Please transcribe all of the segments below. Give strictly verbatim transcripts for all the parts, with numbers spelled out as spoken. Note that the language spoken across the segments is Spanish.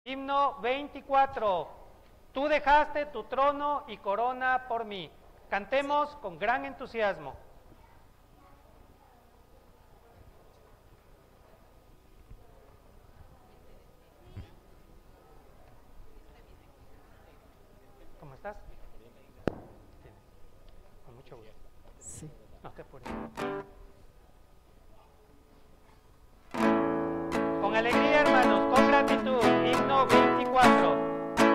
Himno veinticuatro. Tú dejaste tu trono y corona por mí. Cantemos con gran entusiasmo. ¿Cómo estás? Con mucho gusto. Sí. No te apures. Con alegría, hermanos, con gratitud. Himno veinticuatro.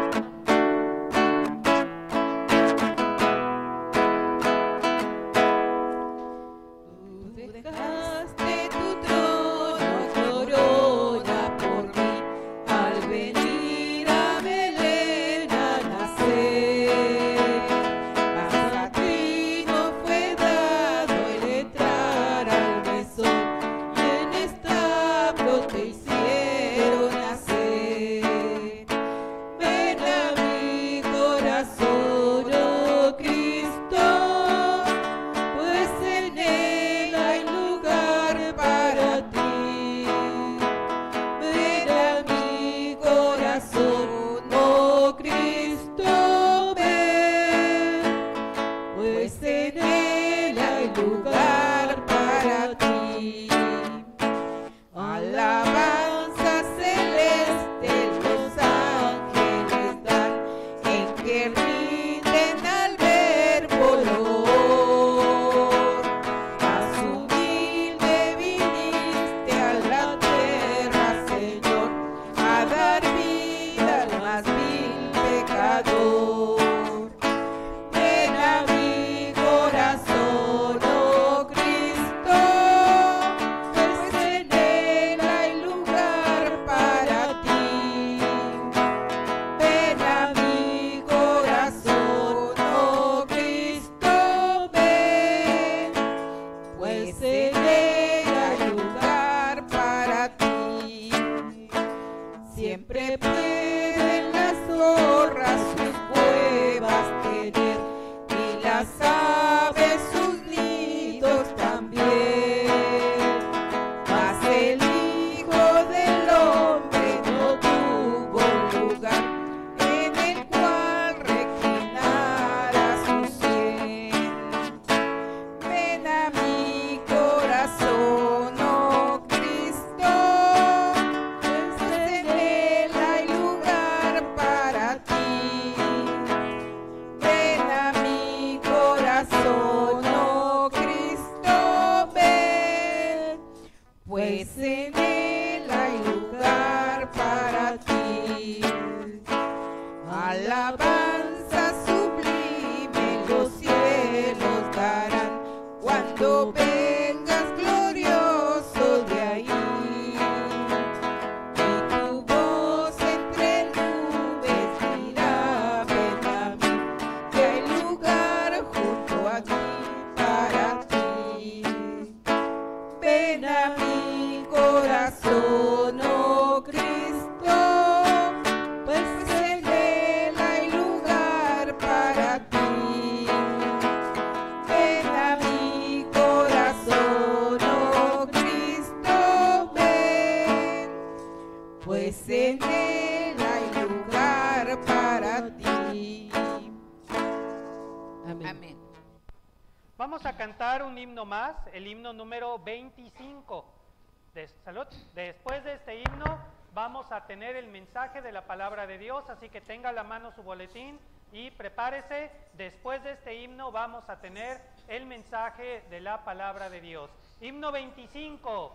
Vamos a cantar un himno más, el himno número veinticinco. De salud. Después de este himno vamos a tener el mensaje de la palabra de Dios, así que tenga a la mano su boletín y prepárese. Después de este himno vamos a tener el mensaje de la palabra de Dios. Himno veinticinco,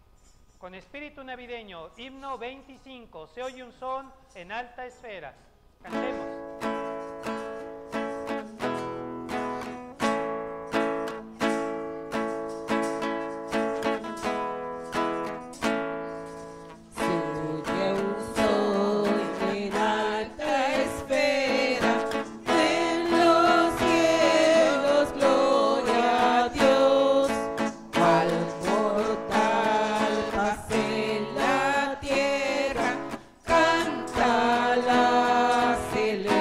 con espíritu navideño. Himno veinticinco, se oye un son en alta esfera. Cantemos. Canta la celeste.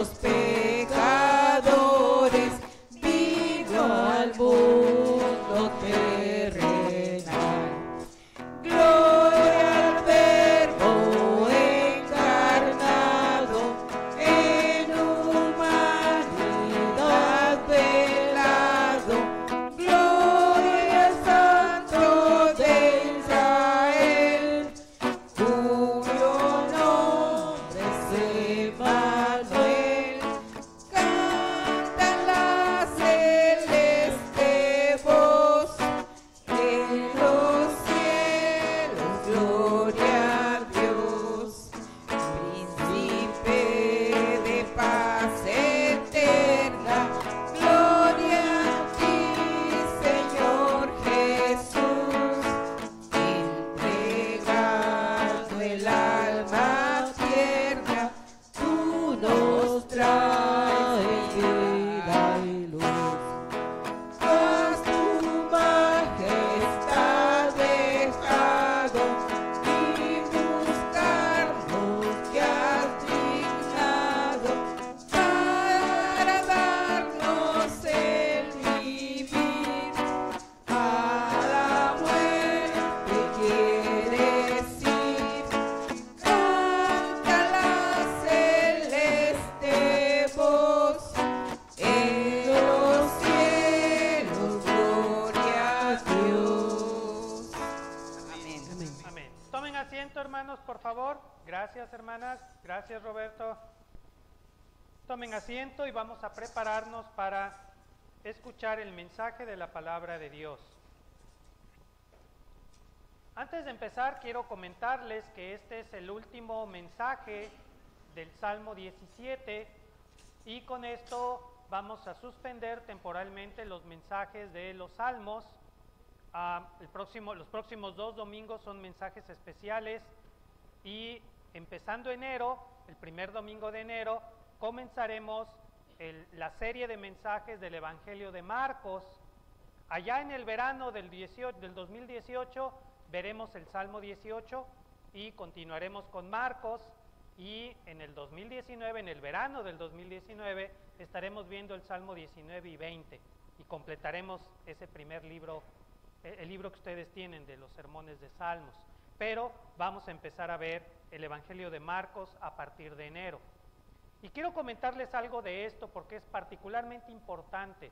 los pecadores, vino al mundo terrenal. Gloria al Verbo encarnado, en humanidad velado. Gloria al Santo de Israel, cuyo nombre es Emmanuel. Canta la celeste voz en los cielos, gloria a Dios. Príncipe de paz eterna, gloria a ti, Señor Jesús. Entregando el alma tierna, tú nos traes vida y luz. Mas tu majestad dejado y buscarnos te has dignado para darnos el vivir. A la muerte quieres ir. Canta la celeste voz en los cielos, gloria a Dios. Amén. Amén. Tomen asiento, hermanos, por favor. Gracias, hermanas. Gracias, Roberto. Tomen asiento y vamos a prepararnos para escuchar el mensaje de la palabra de Dios. Antes de empezar, quiero comentarles que este es el último mensaje del Salmo diecisiete y con esto vamos a suspender temporalmente los mensajes de los salmos. Ah, el próximo, los próximos dos domingos son mensajes especiales y empezando enero, el primer domingo de enero, comenzaremos el- la serie de mensajes del Evangelio de Marcos. Allá en el verano del, dieciocho, del dos mil dieciocho veremos el Salmo dieciocho y continuaremos con Marcos, y en el dos mil diecinueve, en el verano del dos mil diecinueve, estaremos viendo el Salmo diecinueve y veinte y completaremos ese primer libro, el libro que ustedes tienen de los sermones de Salmos. Pero vamos a empezar a ver el Evangelio de Marcos a partir de enero. Y quiero comentarles algo de esto porque es particularmente importante.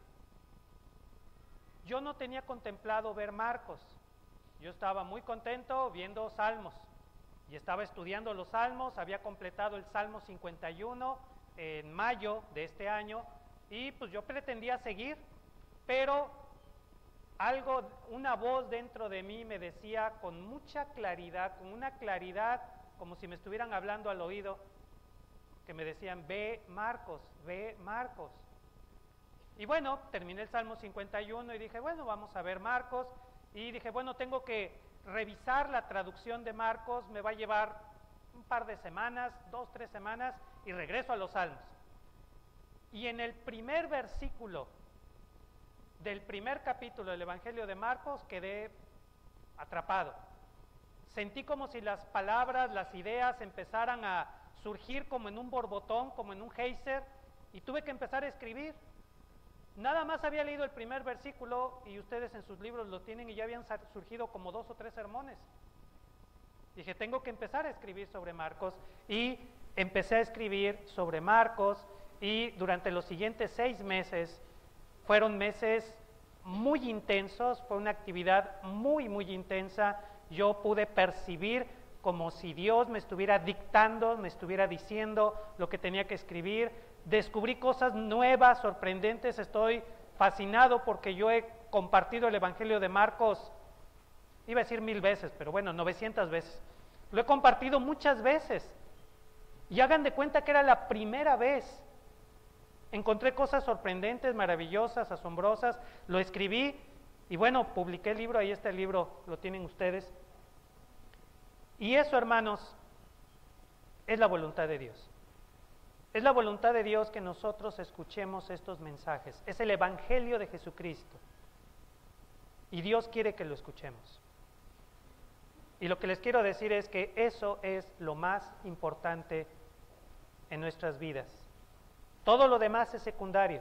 Yo no tenía contemplado ver Marcos. Yo estaba muy contento viendo Salmos y estaba estudiando los Salmos. Había completado el Salmo cincuenta y uno en mayo de este año y pues yo pretendía seguir, pero algo, una voz dentro de mí me decía con mucha claridad, con una claridad como si me estuvieran hablando al oído, que me decían: ve Marcos, ve Marcos. Y bueno, terminé el Salmo cincuenta y uno y dije, bueno, vamos a ver Marcos. Y dije, bueno, tengo que revisar la traducción de Marcos, me va a llevar un par de semanas, dos, tres semanas, y regreso a los Salmos. Y en el primer versículo del primer capítulo del Evangelio de Marcos quedé atrapado. Sentí como si las palabras, las ideas empezaran a surgir como en un borbotón, como en un geyser, y tuve que empezar a escribir. Nada más había leído el primer versículo y ustedes en sus libros lo tienen y ya habían surgido como dos o tres sermones. Dije, tengo que empezar a escribir sobre Marcos, y empecé a escribir sobre Marcos, y durante los siguientes seis meses fueron meses muy intensos, fue una actividad muy, muy intensa. Yo pude percibir como si Dios me estuviera dictando, me estuviera diciendo lo que tenía que escribir. Descubrí cosas nuevas, sorprendentes. Estoy fascinado porque yo he compartido el Evangelio de Marcos, iba a decir mil veces, pero bueno, novecientas veces. Lo he compartido muchas veces. Y hagan de cuenta que era la primera vez. Encontré cosas sorprendentes, maravillosas, asombrosas. Lo escribí y bueno, publiqué el libro. Ahí está el libro, lo tienen ustedes. Y eso, hermanos, es la voluntad de Dios. Es la voluntad de Dios que nosotros escuchemos estos mensajes. Es el Evangelio de Jesucristo. Y Dios quiere que lo escuchemos. Y lo que les quiero decir es que eso es lo más importante en nuestras vidas. Todo lo demás es secundario.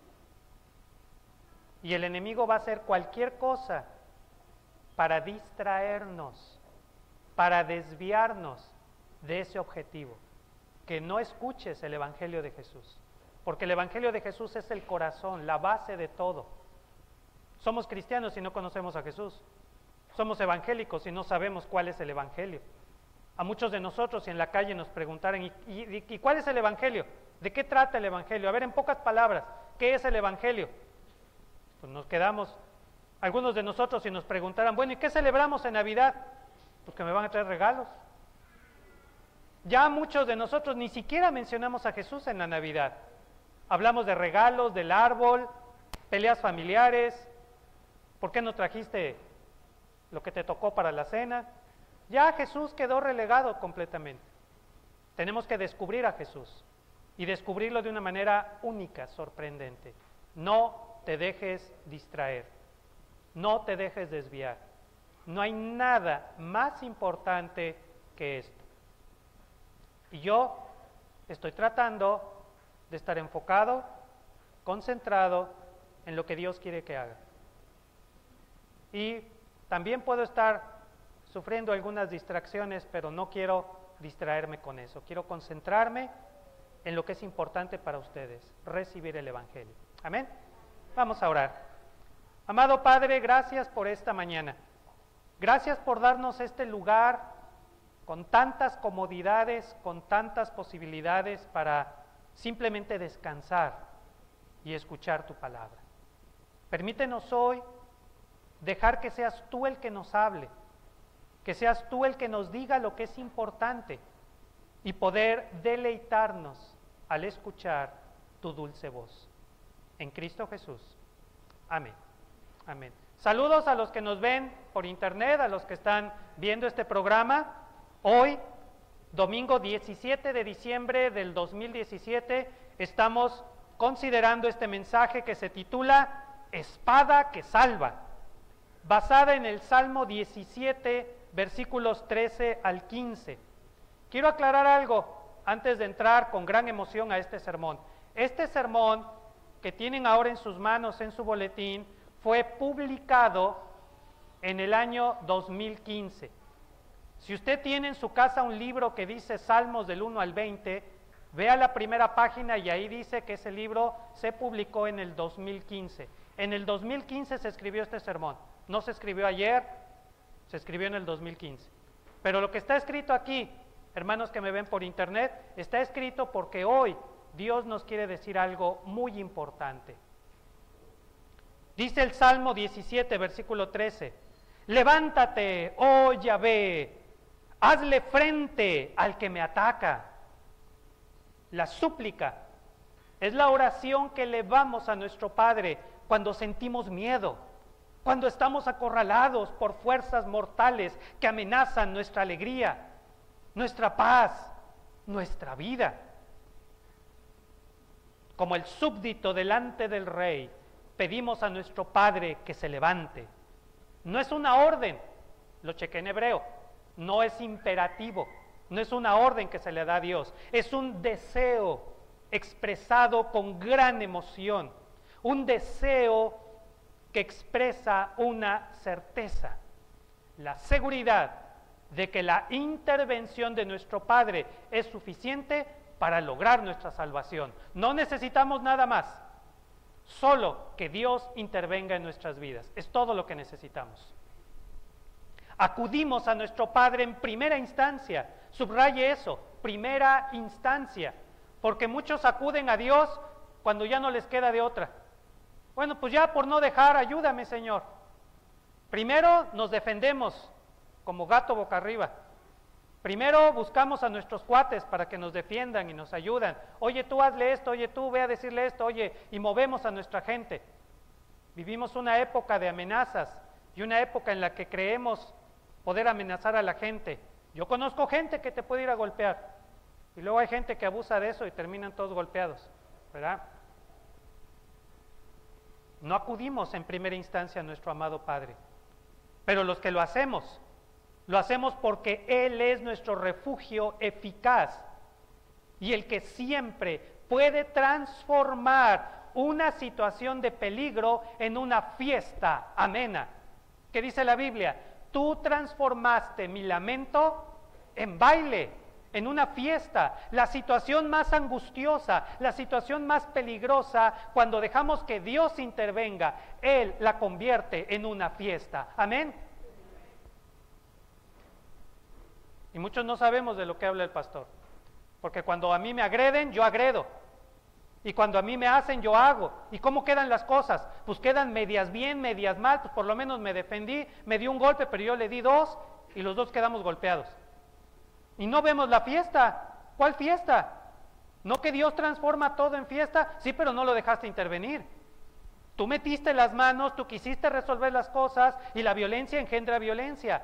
Y el enemigo va a hacer cualquier cosa para distraernos, para desviarnos de ese objetivo, que no escuches el Evangelio de Jesús, porque el Evangelio de Jesús es el corazón, la base de todo. Somos cristianos y no conocemos a Jesús, somos evangélicos y no sabemos cuál es el Evangelio. A muchos de nosotros, si en la calle nos preguntaran, ¿y, y, y cuál es el Evangelio? ¿De qué trata el Evangelio? A ver, en pocas palabras, ¿qué es el Evangelio? Pues nos quedamos, algunos de nosotros, si nos preguntaran, bueno, ¿y qué celebramos en Navidad? Pues que me van a traer regalos. Ya muchos de nosotros ni siquiera mencionamos a Jesús en la Navidad. Hablamos de regalos, del árbol, peleas familiares. ¿Por qué no trajiste lo que te tocó para la cena? Ya Jesús quedó relegado completamente. Tenemos que descubrir a Jesús y descubrirlo de una manera única, sorprendente. No te dejes distraer, no te dejes desviar. No hay nada más importante que esto. Y yo estoy tratando de estar enfocado, concentrado en lo que Dios quiere que haga. Y también puedo estar sufriendo algunas distracciones, pero no quiero distraerme con eso. Quiero concentrarme en lo que es importante para ustedes, recibir el Evangelio. Amén. Vamos a orar. Amado Padre, gracias por esta mañana. Gracias por darnos este lugar con tantas comodidades, con tantas posibilidades para simplemente descansar y escuchar tu palabra. Permítenos hoy dejar que seas tú el que nos hable, que seas tú el que nos diga lo que es importante y poder deleitarnos al escuchar tu dulce voz. En Cristo Jesús. Amén. Amén. Saludos a los que nos ven por internet, a los que están viendo este programa. Hoy, domingo diecisiete de diciembre del dos mil diecisiete, estamos considerando este mensaje que se titula Espada que salva, basada en el Salmo diecisiete, versículos trece al quince. Quiero aclarar algo antes de entrar con gran emoción a este sermón. Este sermón que tienen ahora en sus manos, en su boletín, fue publicado en el año dos mil quince. Si usted tiene en su casa un libro que dice Salmos del uno al veinte, vea la primera página y ahí dice que ese libro se publicó en el dos mil quince. En el dos mil quince se escribió este sermón. No se escribió ayer, se escribió en el dos mil quince. Pero lo que está escrito aquí, hermanos que me ven por internet, está escrito porque hoy Dios nos quiere decir algo muy importante. Dice el Salmo diecisiete, versículo trece, levántate, oh Yahvé, hazle frente al que me ataca. La súplica es la oración que elevamos a nuestro Padre cuando sentimos miedo, cuando estamos acorralados por fuerzas mortales que amenazan nuestra alegría, nuestra paz, nuestra vida. Como el súbdito delante del rey, pedimos a nuestro Padre que se levante. No es una orden, lo chequé en hebreo, no es imperativo, no es una orden que se le da a Dios, es un deseo expresado con gran emoción, un deseo que expresa una certeza, la seguridad de que la intervención de nuestro Padre es suficiente para lograr nuestra salvación. No necesitamos nada más, solo que Dios intervenga en nuestras vidas, es todo lo que necesitamos. Acudimos a nuestro Padre en primera instancia, subraye eso, primera instancia, porque muchos acuden a Dios cuando ya no les queda de otra. Bueno, pues ya por no dejar, ayúdame, Señor. Primero nos defendemos como gato boca arriba. Primero buscamos a nuestros cuates para que nos defiendan y nos ayudan. Oye, tú hazle esto, oye, tú ve a decirle esto, oye, y movemos a nuestra gente. Vivimos una época de amenazas y una época en la que creemos poder amenazar a la gente. Yo conozco gente que te puede ir a golpear y luego hay gente que abusa de eso y terminan todos golpeados, ¿verdad? No acudimos en primera instancia a nuestro amado Padre, pero los que lo hacemos, lo hacemos porque Él es nuestro refugio eficaz y el que siempre puede transformar una situación de peligro en una fiesta amena. ¿Qué dice la Biblia? Tú transformaste mi lamento en baile, en una fiesta. La situación más angustiosa, la situación más peligrosa, cuando dejamos que Dios intervenga, Él la convierte en una fiesta. Amén. Y muchos no sabemos de lo que habla el pastor, porque cuando a mí me agreden, yo agredo. Y cuando a mí me hacen, yo hago. ¿Y cómo quedan las cosas? Pues quedan medias bien, medias mal. Pues por lo menos me defendí, me dio un golpe, pero yo le di dos y los dos quedamos golpeados. Y no vemos la fiesta. ¿Cuál fiesta? ¿No que Dios transforma todo en fiesta? Sí, pero no lo dejaste intervenir. Tú metiste las manos, tú quisiste resolver las cosas y la violencia engendra violencia.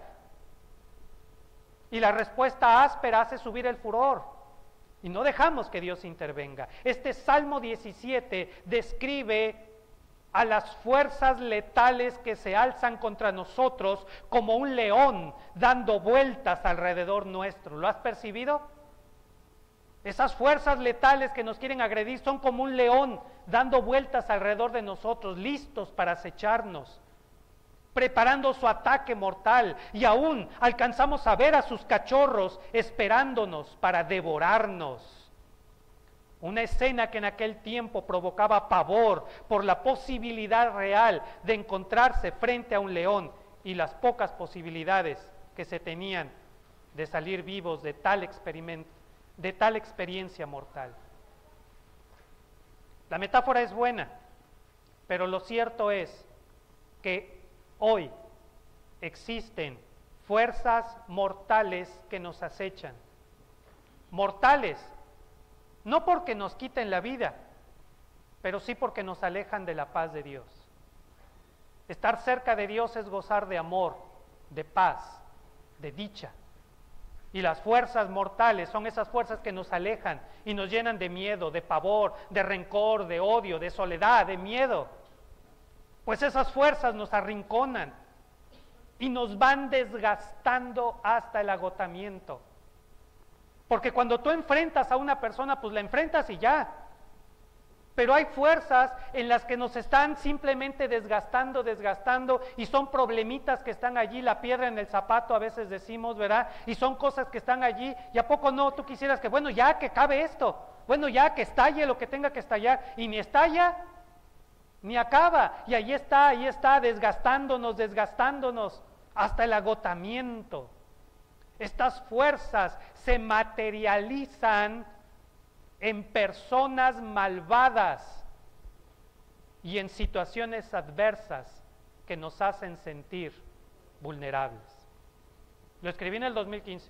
Y la respuesta áspera hace subir el furor. Y no dejamos que Dios intervenga. Este Salmo diecisiete describe a las fuerzas letales que se alzan contra nosotros como un león dando vueltas alrededor nuestro. ¿Lo has percibido? Esas fuerzas letales que nos quieren agredir son como un león dando vueltas alrededor de nosotros, listos para acecharnos, preparando su ataque mortal, y aún alcanzamos a ver a sus cachorros esperándonos para devorarnos. Una escena que en aquel tiempo provocaba pavor por la posibilidad real de encontrarse frente a un león y las pocas posibilidades que se tenían de salir vivos de tal experimento, de tal experiencia mortal. La metáfora es buena, pero lo cierto es que hoy existen fuerzas mortales que nos acechan. Mortales, no porque nos quiten la vida, pero sí porque nos alejan de la paz de Dios. Estar cerca de Dios es gozar de amor, de paz, de dicha. Y las fuerzas mortales son esas fuerzas que nos alejan y nos llenan de miedo, de pavor, de rencor, de odio, de soledad, de miedo. Pues esas fuerzas nos arrinconan y nos van desgastando hasta el agotamiento. Porque cuando tú enfrentas a una persona, pues la enfrentas y ya. Pero hay fuerzas en las que nos están simplemente desgastando, desgastando, y son problemitas que están allí, la piedra en el zapato a veces decimos, ¿verdad? Y son cosas que están allí, y a poco no, tú quisieras que, bueno, ya que acabe esto, bueno, ya que estalle lo que tenga que estallar, y ni estalla, ni acaba, y ahí está, ahí está, desgastándonos, desgastándonos, hasta el agotamiento. Estas fuerzas se materializan en personas malvadas y en situaciones adversas que nos hacen sentir vulnerables. Lo escribí en el dos mil quince.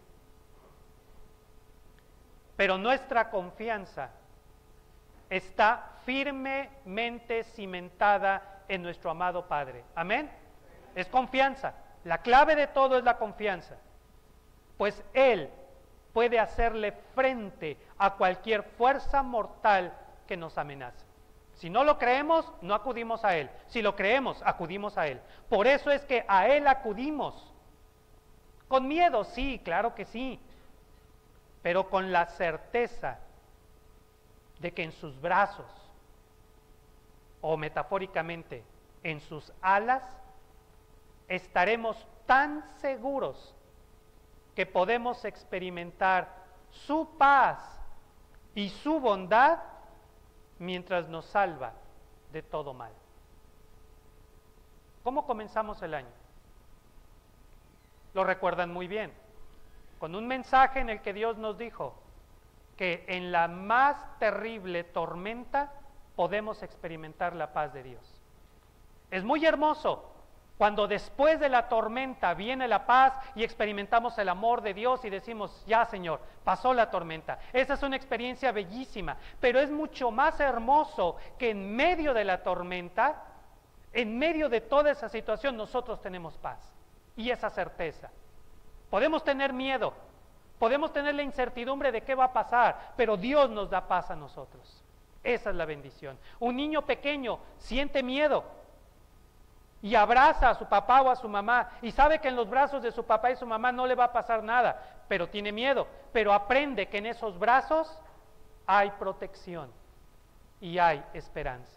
Pero nuestra confianza está firmemente cimentada en nuestro amado Padre. ¿Amén? Es confianza. La clave de todo es la confianza. Pues Él puede hacerle frente a cualquier fuerza mortal que nos amenace. Si no lo creemos, no acudimos a Él. Si lo creemos, acudimos a Él. Por eso es que a Él acudimos. Con miedo, sí, claro que sí. Pero con la certeza de que en sus brazos, o metafóricamente, en sus alas, estaremos tan seguros que podemos experimentar su paz y su bondad mientras nos salva de todo mal. ¿Cómo comenzamos el año? Lo recuerdan muy bien, con un mensaje en el que Dios nos dijo que en la más terrible tormenta podemos experimentar la paz de Dios. Es muy hermoso cuando después de la tormenta viene la paz y experimentamos el amor de Dios y decimos, ya Señor, pasó la tormenta. Esa es una experiencia bellísima, pero es mucho más hermoso que en medio de la tormenta, en medio de toda esa situación, nosotros tenemos paz y esa certeza. Podemos tener miedo, podemos tener la incertidumbre de qué va a pasar, pero Dios nos da paz a nosotros. Esa es la bendición. Un niño pequeño siente miedo y abraza a su papá o a su mamá y sabe que en los brazos de su papá y su mamá no le va a pasar nada, pero tiene miedo, pero aprende que en esos brazos hay protección y hay esperanza.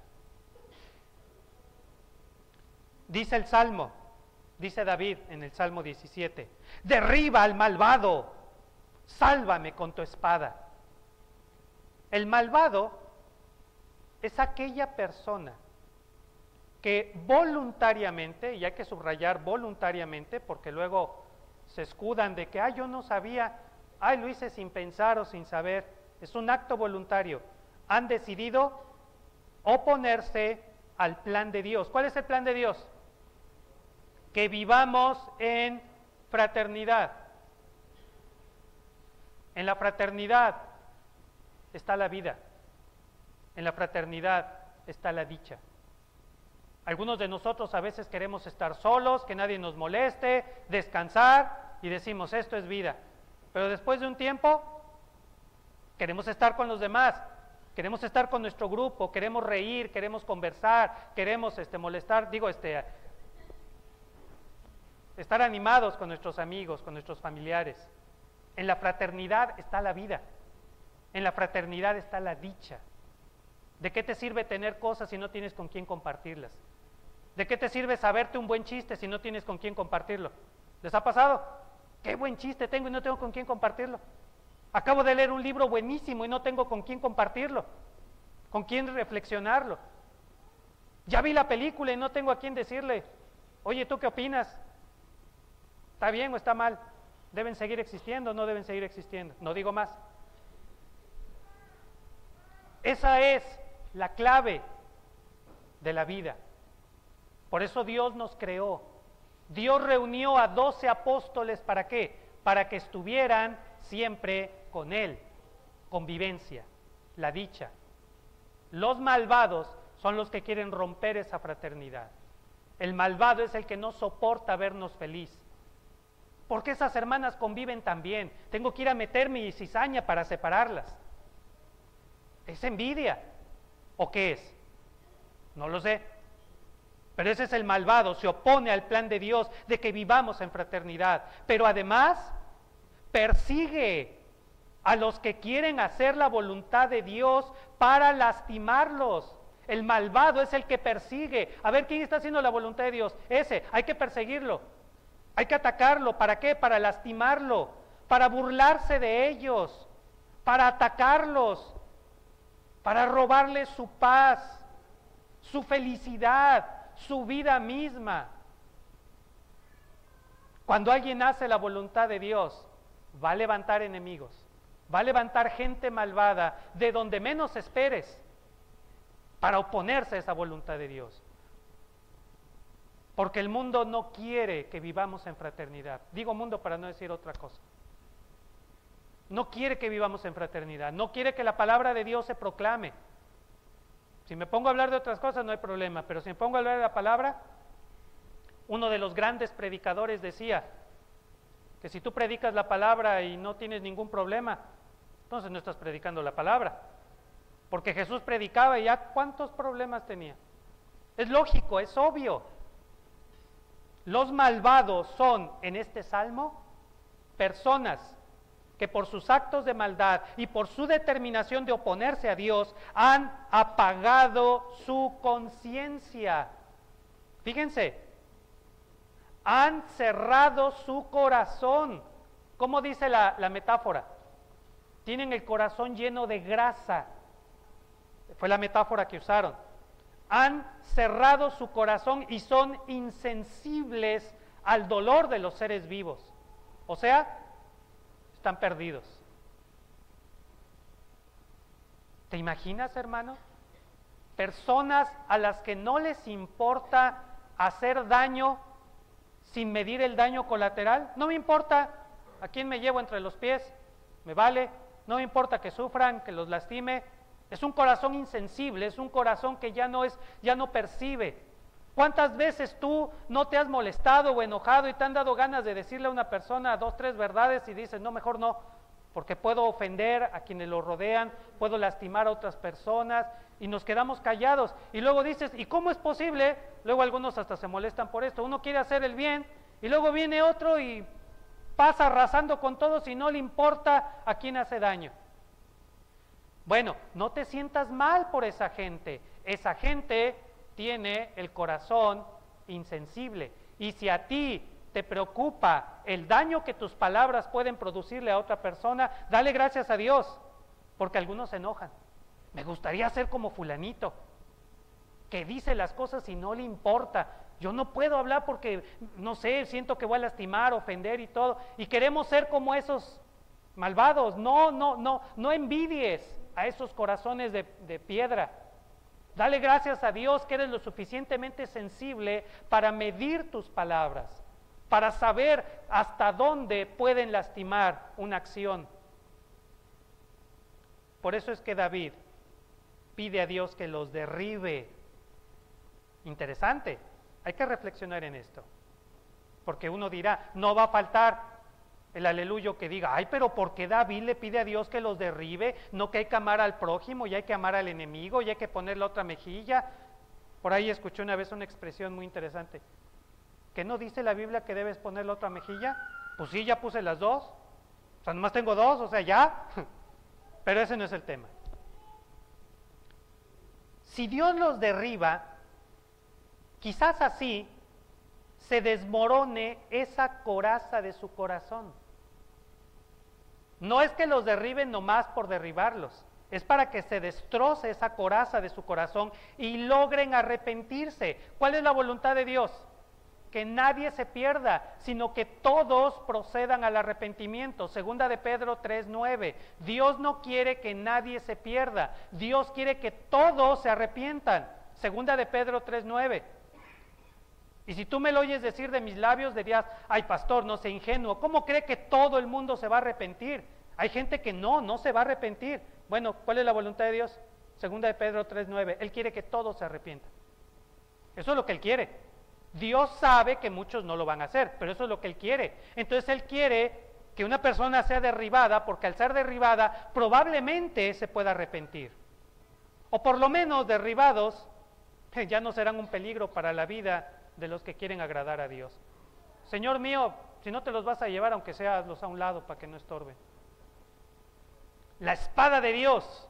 Dice el Salmo, dice David en el Salmo diecisiete, derriba al malvado, sálvame con tu espada. El malvado es aquella persona que voluntariamente, y hay que subrayar voluntariamente, porque luego se escudan de que, ay, yo no sabía, ay, lo hice sin pensar o sin saber, es un acto voluntario, han decidido oponerse al plan de Dios. ¿Cuál es el plan de Dios? Que vivamos en fraternidad. En la fraternidad está la vida, en la fraternidad está la dicha. Algunos de nosotros a veces queremos estar solos, que nadie nos moleste, descansar, y decimos, esto es vida. Pero después de un tiempo, queremos estar con los demás, queremos estar con nuestro grupo, queremos reír, queremos conversar, queremos este, molestar, digo, este, estar animados con nuestros amigos, con nuestros familiares. En la fraternidad está la vida, en la fraternidad está la dicha. ¿De qué te sirve tener cosas si no tienes con quién compartirlas? ¿De qué te sirve saberte un buen chiste si no tienes con quién compartirlo? ¿Les ha pasado? ¿Qué buen chiste tengo y no tengo con quién compartirlo? Acabo de leer un libro buenísimo y no tengo con quién compartirlo, con quién reflexionarlo. Ya vi la película y no tengo a quién decirle, oye, ¿tú qué opinas? ¿Está bien o está mal? ¿Deben seguir existiendo o no deben seguir existiendo? No digo más. Esa es la clave de la vida. Por eso Dios nos creó. Dios reunió a doce apóstoles, ¿para qué? Para que estuvieran siempre con Él. Convivencia, la dicha. Los malvados son los que quieren romper esa fraternidad. El malvado es el que no soporta vernos feliz. ¿Por qué esas hermanas conviven tan bien? Tengo que ir a meter mi cizaña para separarlas. ¿Es envidia? ¿O qué es? No lo sé. Pero ese es el malvado, se opone al plan de Dios de que vivamos en fraternidad. Pero además, persigue a los que quieren hacer la voluntad de Dios para lastimarlos. El malvado es el que persigue. A ver, ¿quién está haciendo la voluntad de Dios? Ese, hay que perseguirlo. Hay que atacarlo. ¿Para qué? Para lastimarlo, para burlarse de ellos, para atacarlos, para robarles su paz, su felicidad, su vida misma. Cuando alguien hace la voluntad de Dios, va a levantar enemigos, va a levantar gente malvada de donde menos esperes para oponerse a esa voluntad de Dios. Porque el mundo no quiere que vivamos en fraternidad. Digo mundo para no decir otra cosa. No quiere que vivamos en fraternidad, no quiere que la palabra de Dios se proclame. Si me pongo a hablar de otras cosas no hay problema, pero si me pongo a hablar de la palabra, uno de los grandes predicadores decía que si tú predicas la palabra y no tienes ningún problema, entonces no estás predicando la palabra, porque Jesús predicaba y ya ¿cuántos problemas tenía? Es lógico, es obvio. Los malvados son, en este salmo, personas que por sus actos de maldad y por su determinación de oponerse a Dios han apagado su conciencia. Fíjense, han cerrado su corazón. ¿Cómo dice la, la metáfora? Tienen el corazón lleno de grasa. Fue la metáfora que usaron. Han cerrado su corazón y son insensibles al dolor de los seres vivos. O sea, están perdidos. ¿Te imaginas, hermano? Personas a las que no les importa hacer daño sin medir el daño colateral. No me importa a quién me llevo entre los pies, me vale. No me importa que sufran, que los lastime. Es un corazón insensible, es un corazón que ya no es, ya no percibe. ¿Cuántas veces tú no te has molestado o enojado y te han dado ganas de decirle a una persona dos, tres verdades y dices, no, mejor no, porque puedo ofender a quienes lo rodean, puedo lastimar a otras personas y nos quedamos callados? Y luego dices, ¿y cómo es posible? Luego algunos hasta se molestan por esto. Uno quiere hacer el bien y luego viene otro y pasa arrasando con todos y no le importa a quién hace daño. Bueno, no te sientas mal por esa gente. Esa gente tiene el corazón insensible. Y si a ti te preocupa el daño que tus palabras pueden producirle a otra persona, dale gracias a Dios, porque algunos se enojan. Me gustaría ser como fulanito, que dice las cosas y no le importa. Yo no puedo hablar porque, no sé, siento que voy a lastimar, ofender y todo. Y queremos ser como esos malvados. No, no, no, no envidies a esos corazones de, de piedra. Dale gracias a Dios que eres lo suficientemente sensible para medir tus palabras, para saber hasta dónde pueden lastimar una acción. Por eso es que David pide a Dios que los derribe. Interesante, hay que reflexionar en esto, porque uno dirá, no va a faltar el aleluyo que diga, ay, pero ¿por qué David le pide a Dios que los derribe? No, que hay que amar al prójimo y hay que amar al enemigo y hay que poner la otra mejilla. Por ahí escuché una vez una expresión muy interesante, ¿que no dice la Biblia que debes poner la otra mejilla? Pues sí, ya puse las dos, o sea, nomás tengo dos, o sea, ya, pero ese no es el tema. Si Dios los derriba, quizás así se desmorone esa coraza de su corazón. No es que los derriben nomás por derribarlos, es para que se destroce esa coraza de su corazón y logren arrepentirse. ¿Cuál es la voluntad de Dios? Que nadie se pierda, sino que todos procedan al arrepentimiento. Segunda de Pedro tres nueve. Dios no quiere que nadie se pierda, Dios quiere que todos se arrepientan. Segunda de Pedro tres nueve. Y si tú me lo oyes decir de mis labios, dirías, ay pastor, no sé, ingenuo, ¿cómo cree que todo el mundo se va a arrepentir? Hay gente que no, no se va a arrepentir. Bueno, ¿cuál es la voluntad de Dios? Segunda de Pedro tres nueve, Él quiere que todos se arrepientan. Eso es lo que Él quiere. Dios sabe que muchos no lo van a hacer, pero eso es lo que Él quiere. Entonces Él quiere que una persona sea derribada, porque al ser derribada probablemente se pueda arrepentir. O por lo menos derribados, ya no serán un peligro para la vida de los que quieren agradar a Dios. Señor mío, si no te los vas a llevar, aunque sea los a un lado para que no estorben. La espada de Dios.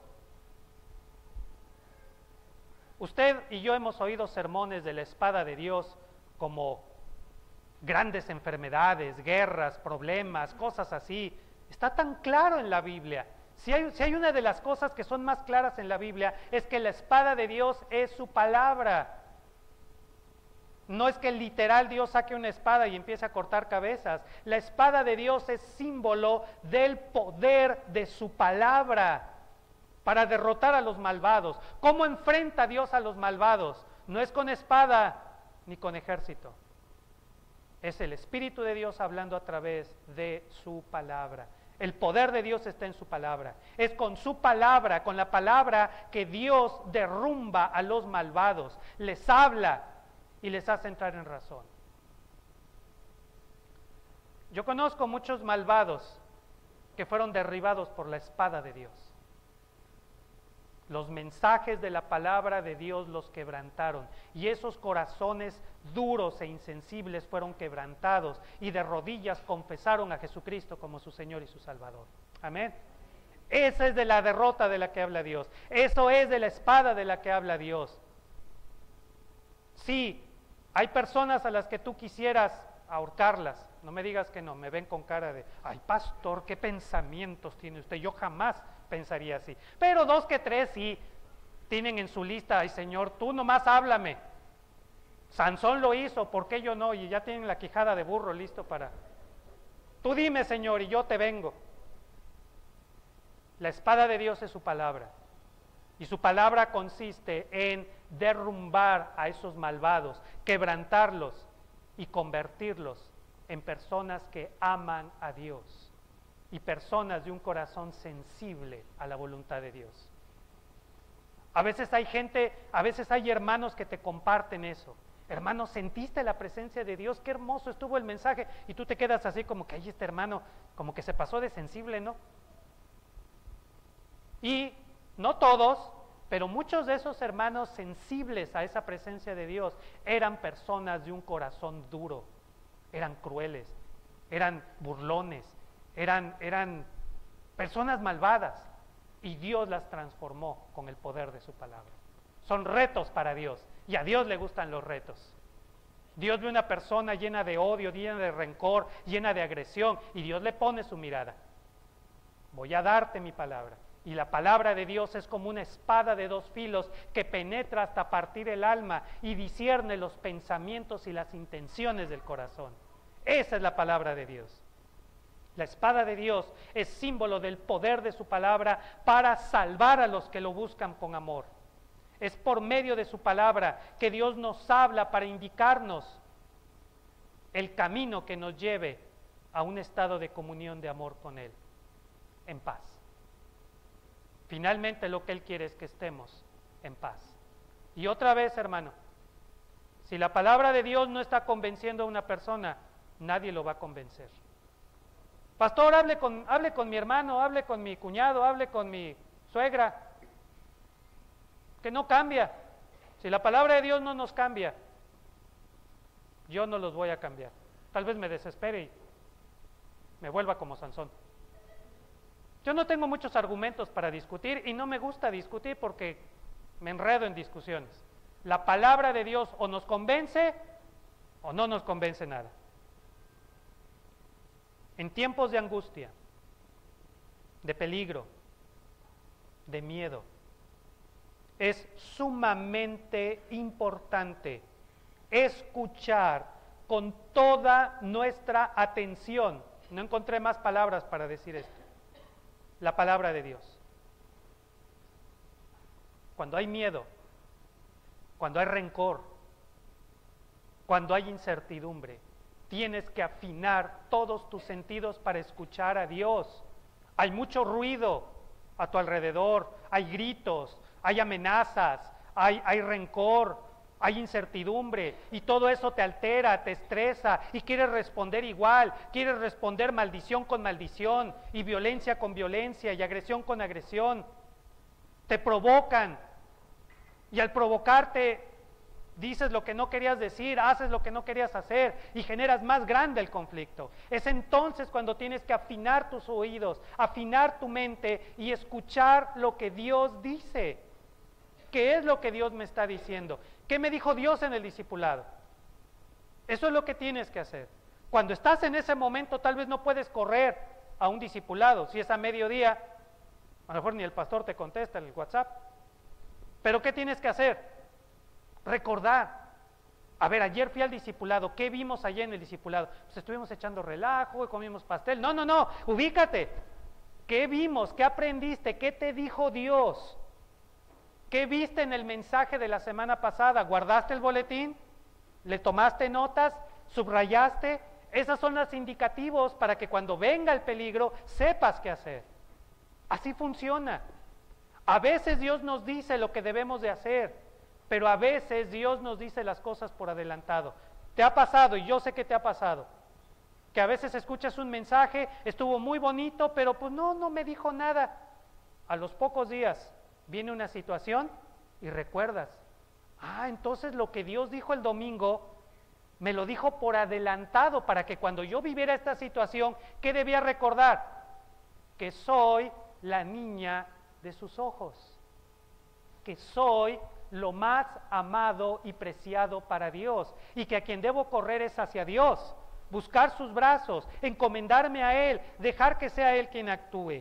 Usted y yo hemos oído sermones de la espada de Dios como grandes enfermedades, guerras, problemas, cosas así. Está tan claro en la Biblia. Si hay, si hay una de las cosas que son más claras en la Biblia, es que la espada de Dios es su palabra. No es que literal Dios saque una espada y empiece a cortar cabezas. La espada de Dios es símbolo del poder de su palabra para derrotar a los malvados. ¿Cómo enfrenta Dios a los malvados? No es con espada ni con ejército. Es el Espíritu de Dios hablando a través de su palabra. El poder de Dios está en su palabra. Es con su palabra, con la palabra que Dios derrumba a los malvados. Les habla y les hace entrar en razón. Yo conozco muchos malvados que fueron derribados por la espada de Dios. Los mensajes de la palabra de Dios los quebrantaron, y esos corazones duros e insensibles fueron quebrantados y de rodillas confesaron a Jesucristo como su Señor y su Salvador. Amén. Esa es de la derrota de la que habla Dios. Eso es de la espada de la que habla Dios. Sí, hay personas a las que tú quisieras ahorcarlas. No me digas que no, me ven con cara de, ay pastor, ¿qué pensamientos tiene usted? Yo jamás pensaría así. Pero dos que tres sí tienen en su lista, ay Señor, tú nomás háblame. Sansón lo hizo, ¿por qué yo no? Y ya tienen la quijada de burro listo para, tú dime Señor y yo te vengo. La espada de Dios es su palabra. Y su palabra consiste en derrumbar a esos malvados, quebrantarlos y convertirlos en personas que aman a Dios y personas de un corazón sensible a la voluntad de Dios. A veces hay gente, a veces hay hermanos que te comparten eso. Hermano, ¿sentiste la presencia de Dios? Qué hermoso estuvo el mensaje. Y tú te quedas así como que, ay, este hermano como que se pasó de sensible, ¿no? Y no todos, pero muchos de esos hermanos sensibles a esa presencia de Dios eran personas de un corazón duro, eran crueles, eran burlones, eran, eran personas malvadas. y Dios las transformó con el poder de su palabra. Son retos para Dios, y a Dios le gustan los retos. Dios ve una persona llena de odio, llena de rencor, llena de agresión, y Dios le pone su mirada. Voy a darte mi palabra. Y la palabra de Dios es como una espada de dos filos que penetra hasta partir el alma y discierne los pensamientos y las intenciones del corazón. Esa es la palabra de Dios. La espada de Dios es símbolo del poder de su palabra para salvar a los que lo buscan con amor. Es por medio de su palabra que Dios nos habla para indicarnos el camino que nos lleve a un estado de comunión de amor con Él, en paz. Finalmente lo que Él quiere es que estemos en paz. Y otra vez, hermano, si la palabra de Dios no está convenciendo a una persona, nadie lo va a convencer. Pastor, hable con, hable con mi hermano, hable con mi cuñado, hable con mi suegra, que no cambia. Si la palabra de Dios no nos cambia, yo no los voy a cambiar. Tal vez me desespere y me vuelva como Sansón. Yo no tengo muchos argumentos para discutir y no me gusta discutir porque me enredo en discusiones. La palabra de Dios o nos convence o no nos convence nada. En tiempos de angustia, de peligro, de miedo, es sumamente importante escuchar con toda nuestra atención. No encontré más palabras para decir esto. La palabra de Dios. Cuando hay miedo, cuando hay rencor, cuando hay incertidumbre, tienes que afinar todos tus sentidos para escuchar a Dios. Hay mucho ruido a tu alrededor, hay gritos, hay amenazas, hay, hay rencor, hay incertidumbre, y todo eso te altera, te estresa, y quieres responder igual, quieres responder maldición con maldición, y violencia con violencia, y agresión con agresión. Te provocan, y al provocarte dices lo que no querías decir, haces lo que no querías hacer, y generas más grande el conflicto. Es entonces cuando tienes que afinar tus oídos, afinar tu mente y escuchar lo que Dios dice. ¿Qué es lo que Dios me está diciendo? ¿Qué me dijo Dios en el discipulado? Eso es lo que tienes que hacer. Cuando estás en ese momento, tal vez no puedes correr a un discipulado. Si es a mediodía, a lo mejor ni el pastor te contesta en el WhatsApp. Pero ¿qué tienes que hacer? Recordar. A ver, ayer fui al discipulado. ¿Qué vimos ayer en el discipulado? Pues estuvimos echando relajo, comimos pastel. No, no, no, ubícate. ¿Qué vimos? ¿Qué aprendiste? ¿Qué te dijo Dios? ¿Qué viste en el mensaje de la semana pasada? ¿Guardaste el boletín? ¿Le tomaste notas? ¿Subrayaste? Esos son los indicativos para que cuando venga el peligro sepas qué hacer. Así funciona. A veces Dios nos dice lo que debemos de hacer, pero a veces Dios nos dice las cosas por adelantado. ¿Te ha pasado? Y yo sé que te ha pasado. Que a veces escuchas un mensaje, estuvo muy bonito, pero pues no, no me dijo nada. A los pocos días viene una situación y recuerdas, ah, entonces lo que Dios dijo el domingo, me lo dijo por adelantado para que cuando yo viviera esta situación, ¿qué debía recordar? Que soy la niña de sus ojos, que soy lo más amado y preciado para Dios, y que a quien debo correr es hacia Dios, buscar sus brazos, encomendarme a Él, dejar que sea Él quien actúe.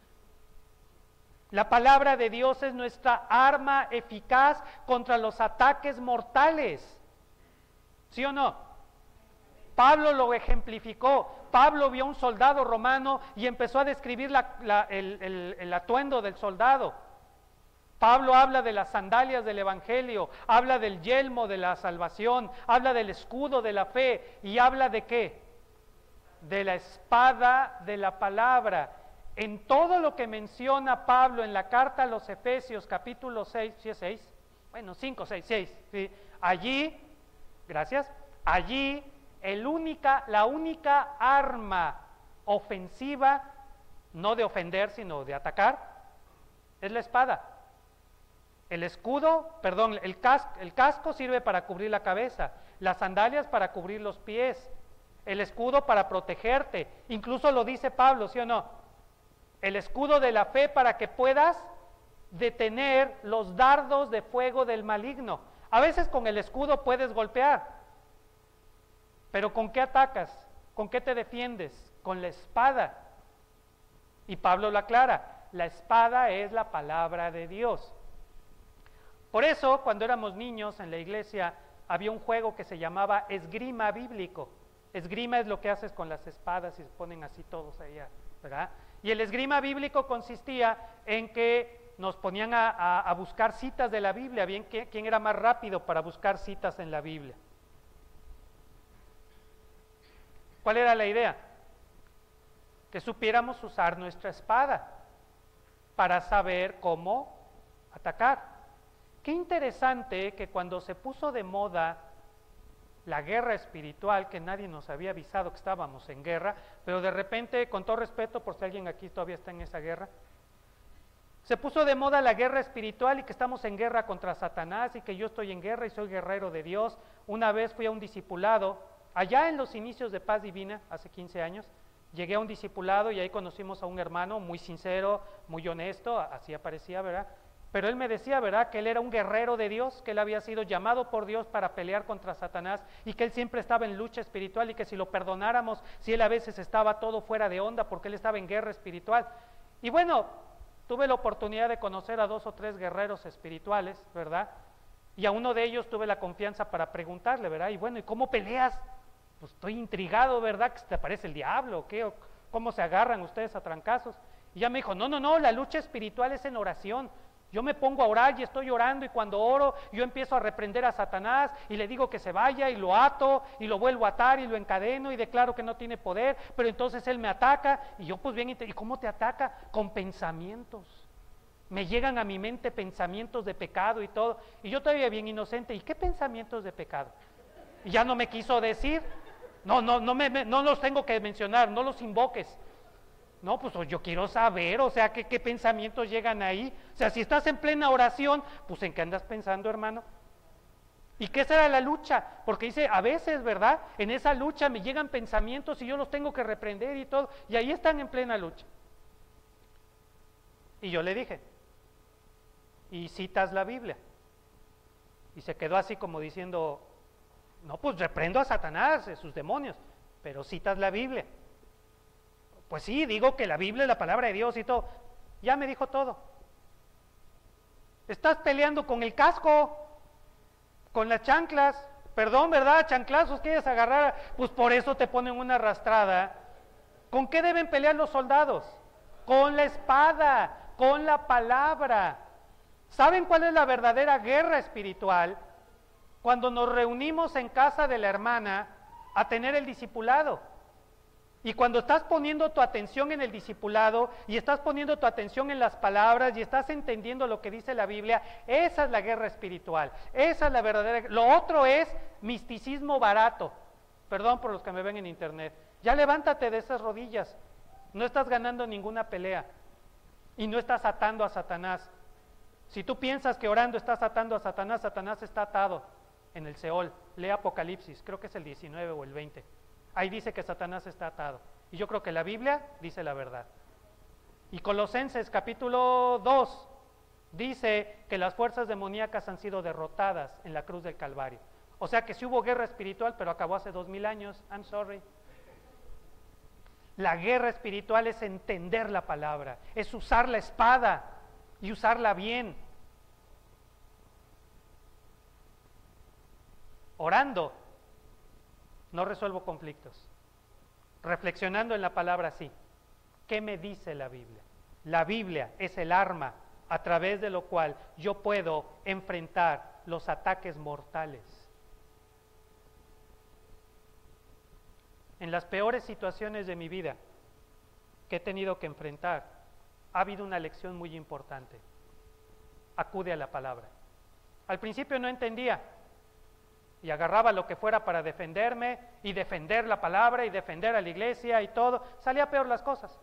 La palabra de Dios es nuestra arma eficaz contra los ataques mortales. ¿Sí o no? Pablo lo ejemplificó. Pablo vio a un soldado romano y empezó a describir la, la, el, el, el atuendo del soldado. Pablo habla de las sandalias del evangelio, habla del yelmo de la salvación, habla del escudo de la fe, y habla de ¿qué? De la espada de la palabra. En todo lo que menciona Pablo en la carta a los Efesios, capítulo seis, ¿sí es seis? Bueno, cinco, seis, seis, ¿sí? Allí, gracias, allí el única, la única arma ofensiva, no de ofender, sino de atacar, es la espada. El escudo, perdón, el casco, el casco sirve para cubrir la cabeza, las sandalias para cubrir los pies, el escudo para protegerte, incluso lo dice Pablo, ¿sí o no? El escudo de la fe para que puedas detener los dardos de fuego del maligno. A veces con el escudo puedes golpear, pero ¿con qué atacas? ¿Con qué te defiendes? Con la espada. Y Pablo lo aclara, la espada es la palabra de Dios. Por eso, cuando éramos niños en la iglesia, había un juego que se llamaba esgrima bíblico. Esgrima es lo que haces con las espadas y se ponen así todos allá, ¿verdad? Y el esgrima bíblico consistía en que nos ponían a, a, a buscar citas de la Biblia, bien que, quién era más rápido para buscar citas en la Biblia. ¿Cuál era la idea? Que supiéramos usar nuestra espada para saber cómo atacar. Qué interesante que cuando se puso de moda la guerra espiritual, que nadie nos había avisado que estábamos en guerra, pero de repente, con todo respeto, por si alguien aquí todavía está en esa guerra, se puso de moda la guerra espiritual y que estamos en guerra contra Satanás y que yo estoy en guerra y soy guerrero de Dios. Una vez fui a un discipulado, allá en los inicios de Paz Divina, hace quince años, llegué a un discipulado y ahí conocimos a un hermano muy sincero, muy honesto, así aparecía, ¿verdad? Pero él me decía, ¿verdad?, que él era un guerrero de Dios, que él había sido llamado por Dios para pelear contra Satanás y que él siempre estaba en lucha espiritual y que si lo perdonáramos, si él a veces estaba todo fuera de onda porque él estaba en guerra espiritual. Y bueno, tuve la oportunidad de conocer a dos o tres guerreros espirituales, ¿verdad? Y a uno de ellos tuve la confianza para preguntarle, ¿verdad? Y bueno, ¿y cómo peleas? Pues estoy intrigado, ¿verdad? ¿Que te aparece el diablo o qué? ¿O cómo se agarran ustedes a trancazos? Y ya me dijo, no, no, no, la lucha espiritual es en oración. Yo me pongo a orar y estoy orando y cuando oro yo empiezo a reprender a Satanás y le digo que se vaya y lo ato y lo vuelvo a atar y lo encadeno y declaro que no tiene poder, pero entonces él me ataca y yo pues bien, ¿y cómo te ataca? Con pensamientos. Me llegan a mi mente pensamientos de pecado y todo, y yo todavía bien inocente, ¿y qué pensamientos de pecado? Y ya no me quiso decir, no, no, no, me, no los tengo que mencionar, no los invoques. No, pues yo quiero saber, o sea, ¿qué, qué pensamientos llegan ahí? O sea, si estás en plena oración, pues ¿en qué andas pensando, hermano? ¿Y qué será la lucha? Porque dice, a veces, ¿verdad? En esa lucha me llegan pensamientos y yo los tengo que reprender y todo, y ahí están en plena lucha. Y yo le dije, ¿y citas la Biblia? Y se quedó así como diciendo, no, pues reprendo a Satanás, a sus demonios, pero citas la Biblia. Pues sí, digo que la Biblia es la palabra de Dios y todo. Ya me dijo todo. Estás peleando con el casco, con las chanclas. Perdón, ¿verdad? Chanclazos quieres agarrar. Pues por eso te ponen una arrastrada. ¿Con qué deben pelear los soldados? Con la espada, con la palabra. ¿Saben cuál es la verdadera guerra espiritual? Cuando nos reunimos en casa de la hermana a tener el discipulado. Y cuando estás poniendo tu atención en el discipulado y estás poniendo tu atención en las palabras y estás entendiendo lo que dice la Biblia, esa es la guerra espiritual, esa es la verdadera. Lo otro es misticismo barato. Perdón por los que me ven en internet. Ya levántate de esas rodillas. No estás ganando ninguna pelea y no estás atando a Satanás. Si tú piensas que orando estás atando a Satanás, Satanás está atado en el Seol. Lee Apocalipsis, creo que es el diecinueve o el veinte. Ahí dice que Satanás está atado. Y yo creo que la Biblia dice la verdad. Y Colosenses capítulo dos dice que las fuerzas demoníacas han sido derrotadas en la cruz del Calvario. O sea que sí hubo guerra espiritual, pero acabó hace dos mil años. I'm sorry. La guerra espiritual es entender la palabra, es usar la espada y usarla bien. Orando no resuelvo conflictos. Reflexionando en la palabra, sí. ¿Qué me dice la Biblia? La Biblia es el arma a través de lo cual yo puedo enfrentar los ataques mortales. En las peores situaciones de mi vida que he tenido que enfrentar, ha habido una lección muy importante. Acude a la palabra. Al principio no entendía y agarraba lo que fuera para defenderme y defender la palabra y defender a la iglesia y todo. Salía peor las cosas.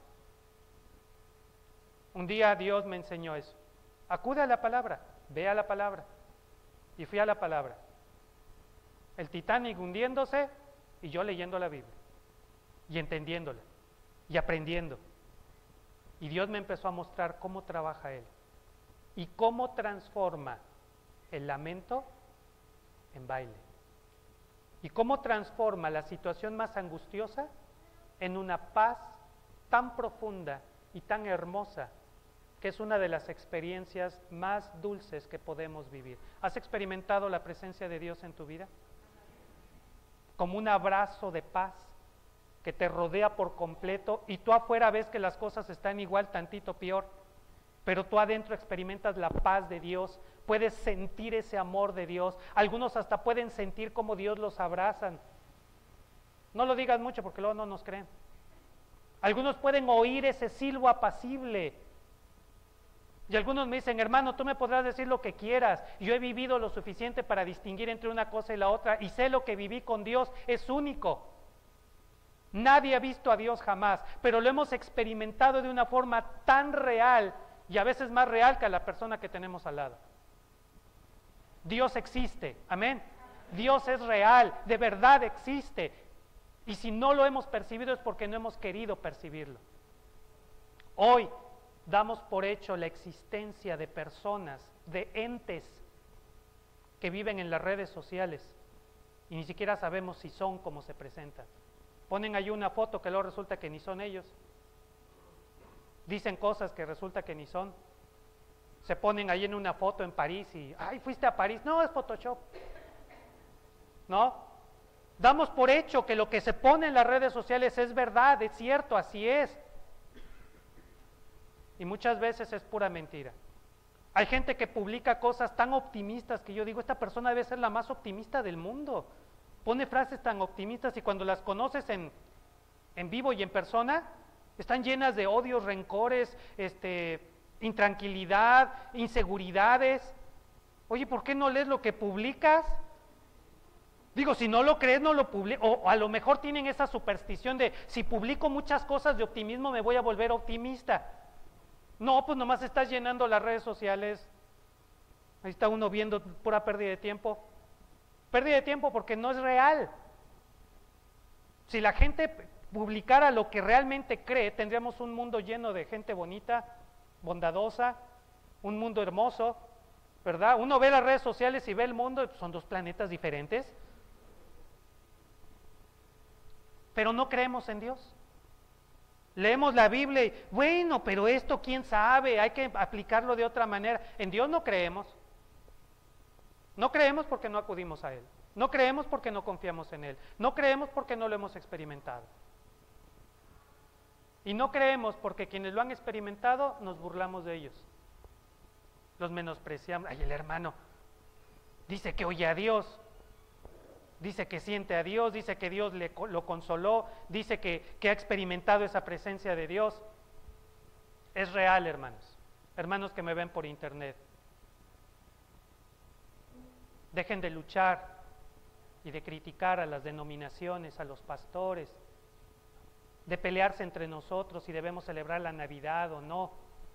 Un día Dios me enseñó eso. Acude a la palabra, ve a la palabra. Y fui a la palabra. El Titanic hundiéndose y yo leyendo la Biblia y entendiéndola y aprendiendo. Y Dios me empezó a mostrar cómo trabaja Él y cómo transforma el lamento en baile. Y cómo transforma la situación más angustiosa en una paz tan profunda y tan hermosa, que es una de las experiencias más dulces que podemos vivir. ¿Has experimentado la presencia de Dios en tu vida? Como un abrazo de paz que te rodea por completo, y tú afuera ves que las cosas están igual, tantito peor, pero tú adentro experimentas la paz de Dios, puedes sentir ese amor de Dios. Algunos hasta pueden sentir cómo Dios los abrazan. No lo digas mucho porque luego no nos creen. Algunos pueden oír ese silbo apacible. Y algunos me dicen, hermano, tú me podrás decir lo que quieras. Yo he vivido lo suficiente para distinguir entre una cosa y la otra, y sé lo que viví con Dios, es único. Nadie ha visto a Dios jamás, pero lo hemos experimentado de una forma tan real, y a veces más real que a la persona que tenemos al lado. Dios existe, amén. Dios es real, de verdad existe. Y si no lo hemos percibido es porque no hemos querido percibirlo. Hoy damos por hecho la existencia de personas, de entes que viven en las redes sociales y ni siquiera sabemos si son como se presentan. Ponen ahí una foto que luego resulta que ni son ellos. Dicen cosas que resulta que ni son. Se ponen ahí en una foto en París y, ay, fuiste a París. No, es Photoshop. ¿No? Damos por hecho que lo que se pone en las redes sociales es verdad, es cierto, así es. Y muchas veces es pura mentira. Hay gente que publica cosas tan optimistas que yo digo, esta persona debe ser la más optimista del mundo. Pone frases tan optimistas y cuando las conoces en, en vivo y en persona, están llenas de odios, rencores, este, intranquilidad, inseguridades. Oye, ¿por qué no lees lo que publicas? Digo, si no lo crees, no lo publico. O a lo mejor tienen esa superstición de, si publico muchas cosas de optimismo, me voy a volver optimista. No, pues nomás estás llenando las redes sociales. Ahí está uno viendo pura pérdida de tiempo. Pérdida de tiempo porque no es real. Si la gente publicara lo que realmente cree, tendríamos un mundo lleno de gente bonita, bondadosa, un mundo hermoso, ¿verdad? Uno ve las redes sociales y ve el mundo, son dos planetas diferentes. Pero no creemos en Dios. Leemos la Biblia y, bueno, pero esto quién sabe, hay que aplicarlo de otra manera. En Dios no creemos. No creemos porque no acudimos a Él. No creemos porque no confiamos en Él. No creemos porque no lo hemos experimentado. Y no creemos porque quienes lo han experimentado nos burlamos de ellos. Los menospreciamos. Ay, el hermano dice que oye a Dios. Dice que siente a Dios, dice que Dios le, lo consoló, dice que, que ha experimentado esa presencia de Dios. Es real, hermanos, hermanos que me ven por internet. Dejen de luchar y de criticar a las denominaciones, a los pastores, de pelearse entre nosotros si debemos celebrar la Navidad o no.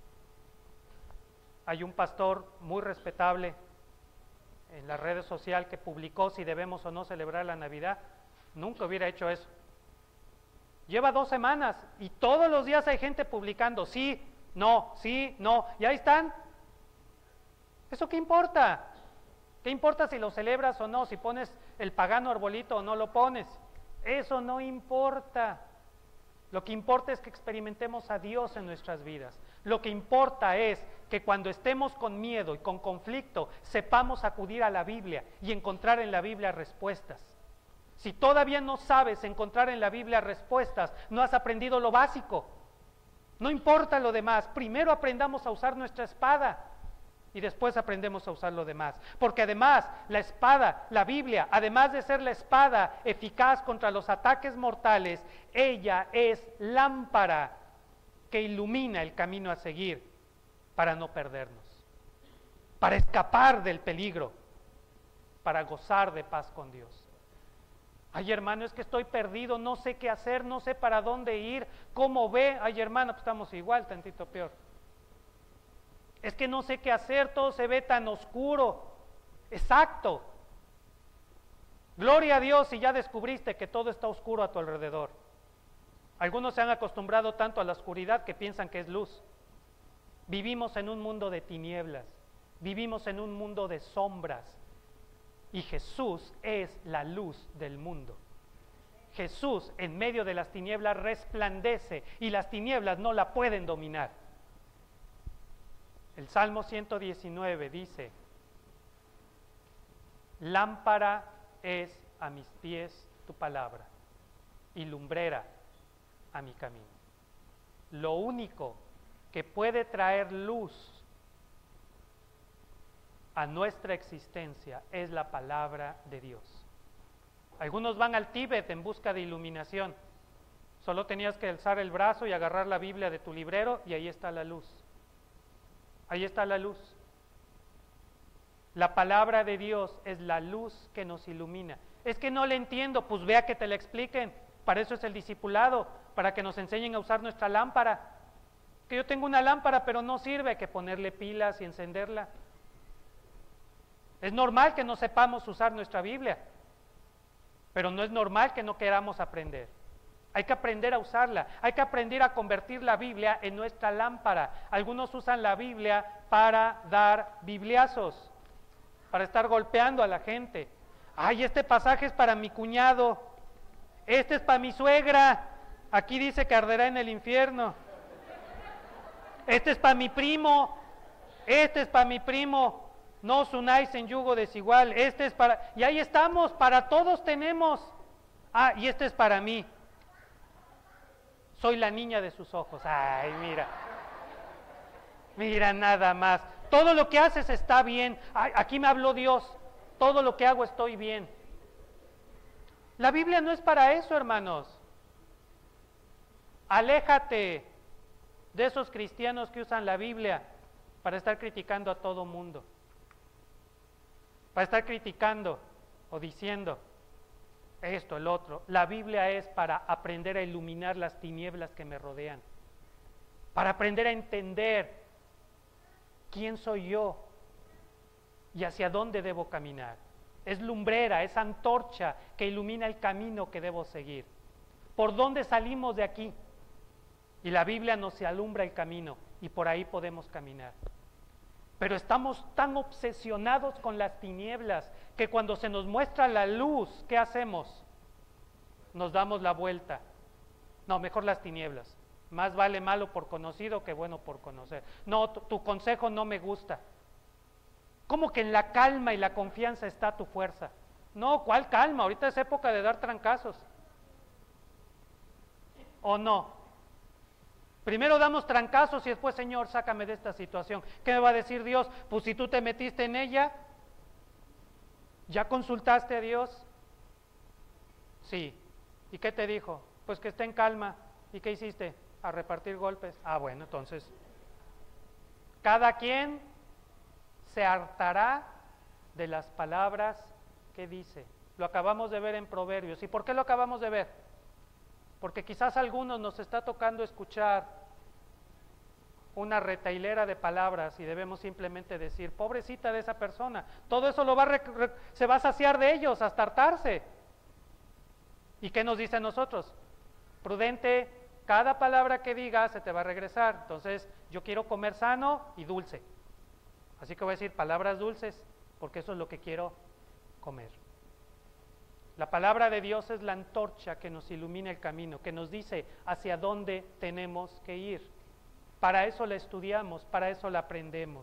Hay un pastor muy respetable en las redes sociales que publicó si debemos o no celebrar la Navidad. Nunca hubiera hecho eso. Lleva dos semanas y todos los días hay gente publicando sí, no, sí, no, y ahí están. ¿Eso qué importa? ¿Qué importa si lo celebras o no? Si pones el pagano arbolito o no lo pones. Eso no importa. Lo que importa es que experimentemos a Dios en nuestras vidas. Lo que importa es que cuando estemos con miedo y con conflicto, sepamos acudir a la Biblia y encontrar en la Biblia respuestas. Si todavía no sabes encontrar en la Biblia respuestas, no has aprendido lo básico. No importa lo demás, primero aprendamos a usar nuestra espada y después aprendemos a usar lo demás. Porque además, la espada, la Biblia, además de ser la espada eficaz contra los ataques mortales, ella es lámpara que ilumina el camino a seguir para no perdernos, para escapar del peligro, para gozar de paz con Dios. Ay, hermano, es que estoy perdido, no sé qué hacer, no sé para dónde ir, ¿cómo ve? Ay, hermano, pues estamos igual, tantito peor. Es que no sé qué hacer, todo se ve tan oscuro. Exacto. Gloria a Dios si ya descubriste que todo está oscuro a tu alrededor. Algunos se han acostumbrado tanto a la oscuridad que piensan que es luz. Vivimos en un mundo de tinieblas, vivimos en un mundo de sombras, y Jesús es la luz del mundo. Jesús en medio de las tinieblas resplandece y las tinieblas no la pueden dominar. El Salmo ciento diecinueve dice: lámpara es a mis pies tu palabra y lumbrera a mi camino. Lo único que puede traer luz a nuestra existencia es la palabra de Dios. Algunos van al Tíbet en busca de iluminación. Solo tenías que alzar el brazo y agarrar la Biblia de tu librero y ahí está la luz. Ahí está la luz. La palabra de Dios es la luz que nos ilumina. Es que no le entiendo, pues vea que te la expliquen. Para eso es el discipulado, para que nos enseñen a usar nuestra lámpara. Que yo tengo una lámpara, pero no sirve, hay que ponerle pilas y encenderla. Es normal que no sepamos usar nuestra Biblia, pero no es normal que no queramos aprender. Hay que aprender a usarla, hay que aprender a convertir la Biblia en nuestra lámpara. Algunos usan la Biblia para dar bibliazos, para estar golpeando a la gente. Ay, este pasaje es para mi cuñado, este es para mi suegra, aquí dice que arderá en el infierno. Este es para mi primo, este es para mi primo. No os unáis en yugo desigual, este es para... Y ahí estamos, para todos tenemos. Ah, y este es para mí. Soy la niña de sus ojos. Ay, mira. Mira nada más. Todo lo que haces está bien. Ay, aquí me habló Dios. Todo lo que hago estoy bien. La Biblia no es para eso, hermanos. Aléjate de esos cristianos que usan la Biblia para estar criticando a todo mundo. Para estar criticando o diciendo esto, el otro. La Biblia es para aprender a iluminar las tinieblas que me rodean, para aprender a entender quién soy yo y hacia dónde debo caminar. Es lumbrera, es antorcha que ilumina el camino que debo seguir. ¿Por dónde salimos de aquí? Y la Biblia nos alumbra el camino y por ahí podemos caminar. Pero estamos tan obsesionados con las tinieblas que cuando se nos muestra la luz, ¿qué hacemos? Nos damos la vuelta. No, mejor las tinieblas. Más vale malo por conocido que bueno por conocer. No, tu, tu consejo no me gusta. ¿Cómo que en la calma y la confianza está tu fuerza? No, ¿cuál calma? Ahorita es época de dar trancazos. ¿O no? Primero damos trancazos y después, Señor, sácame de esta situación. ¿Qué me va a decir Dios? Pues si tú te metiste en ella, ¿ya consultaste a Dios? Sí. ¿Y qué te dijo? Pues que esté en calma. ¿Y qué hiciste? A repartir golpes. Ah, bueno, entonces, cada quien se hartará de las palabras que dice. Lo acabamos de ver en Proverbios. ¿Y por qué lo acabamos de ver? Porque quizás a algunos nos está tocando escuchar una retailera de palabras y debemos simplemente decir, pobrecita de esa persona, todo eso lo va a rec- rec- se va a saciar de ellos hasta hartarse. ¿Y qué nos dice a nosotros? Prudente, cada palabra que digas se te va a regresar. Entonces, yo quiero comer sano y dulce. Así que voy a decir palabras dulces, porque eso es lo que quiero comer. La palabra de Dios es la antorcha que nos ilumina el camino, que nos dice hacia dónde tenemos que ir. Para eso la estudiamos, para eso la aprendemos.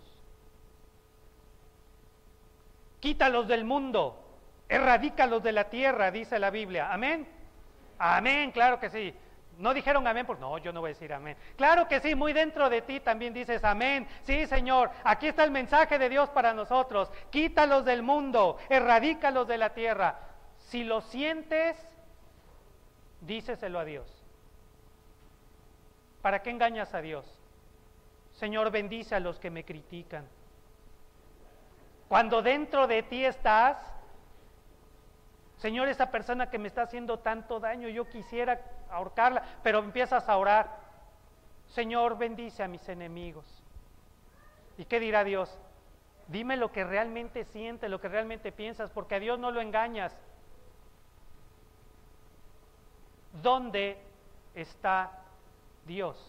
Quítalos del mundo, erradícalos de la tierra, dice la Biblia. ¿Amén? Amén, claro que sí. No dijeron amén, porque no, yo no voy a decir amén. Claro que sí, muy dentro de ti también dices amén. Sí, Señor, aquí está el mensaje de Dios para nosotros. Quítalos del mundo, erradícalos de la tierra. Si lo sientes, díceselo a Dios. ¿Para qué engañas a Dios? Señor, bendice a los que me critican. Cuando dentro de ti estás, Señor, esa persona que me está haciendo tanto daño, yo quisiera ahorcarla, pero empiezas a orar. Señor, bendice a mis enemigos. ¿Y qué dirá Dios? Dime lo que realmente sientes, lo que realmente piensas, porque a Dios no lo engañas. ¿Dónde está Dios?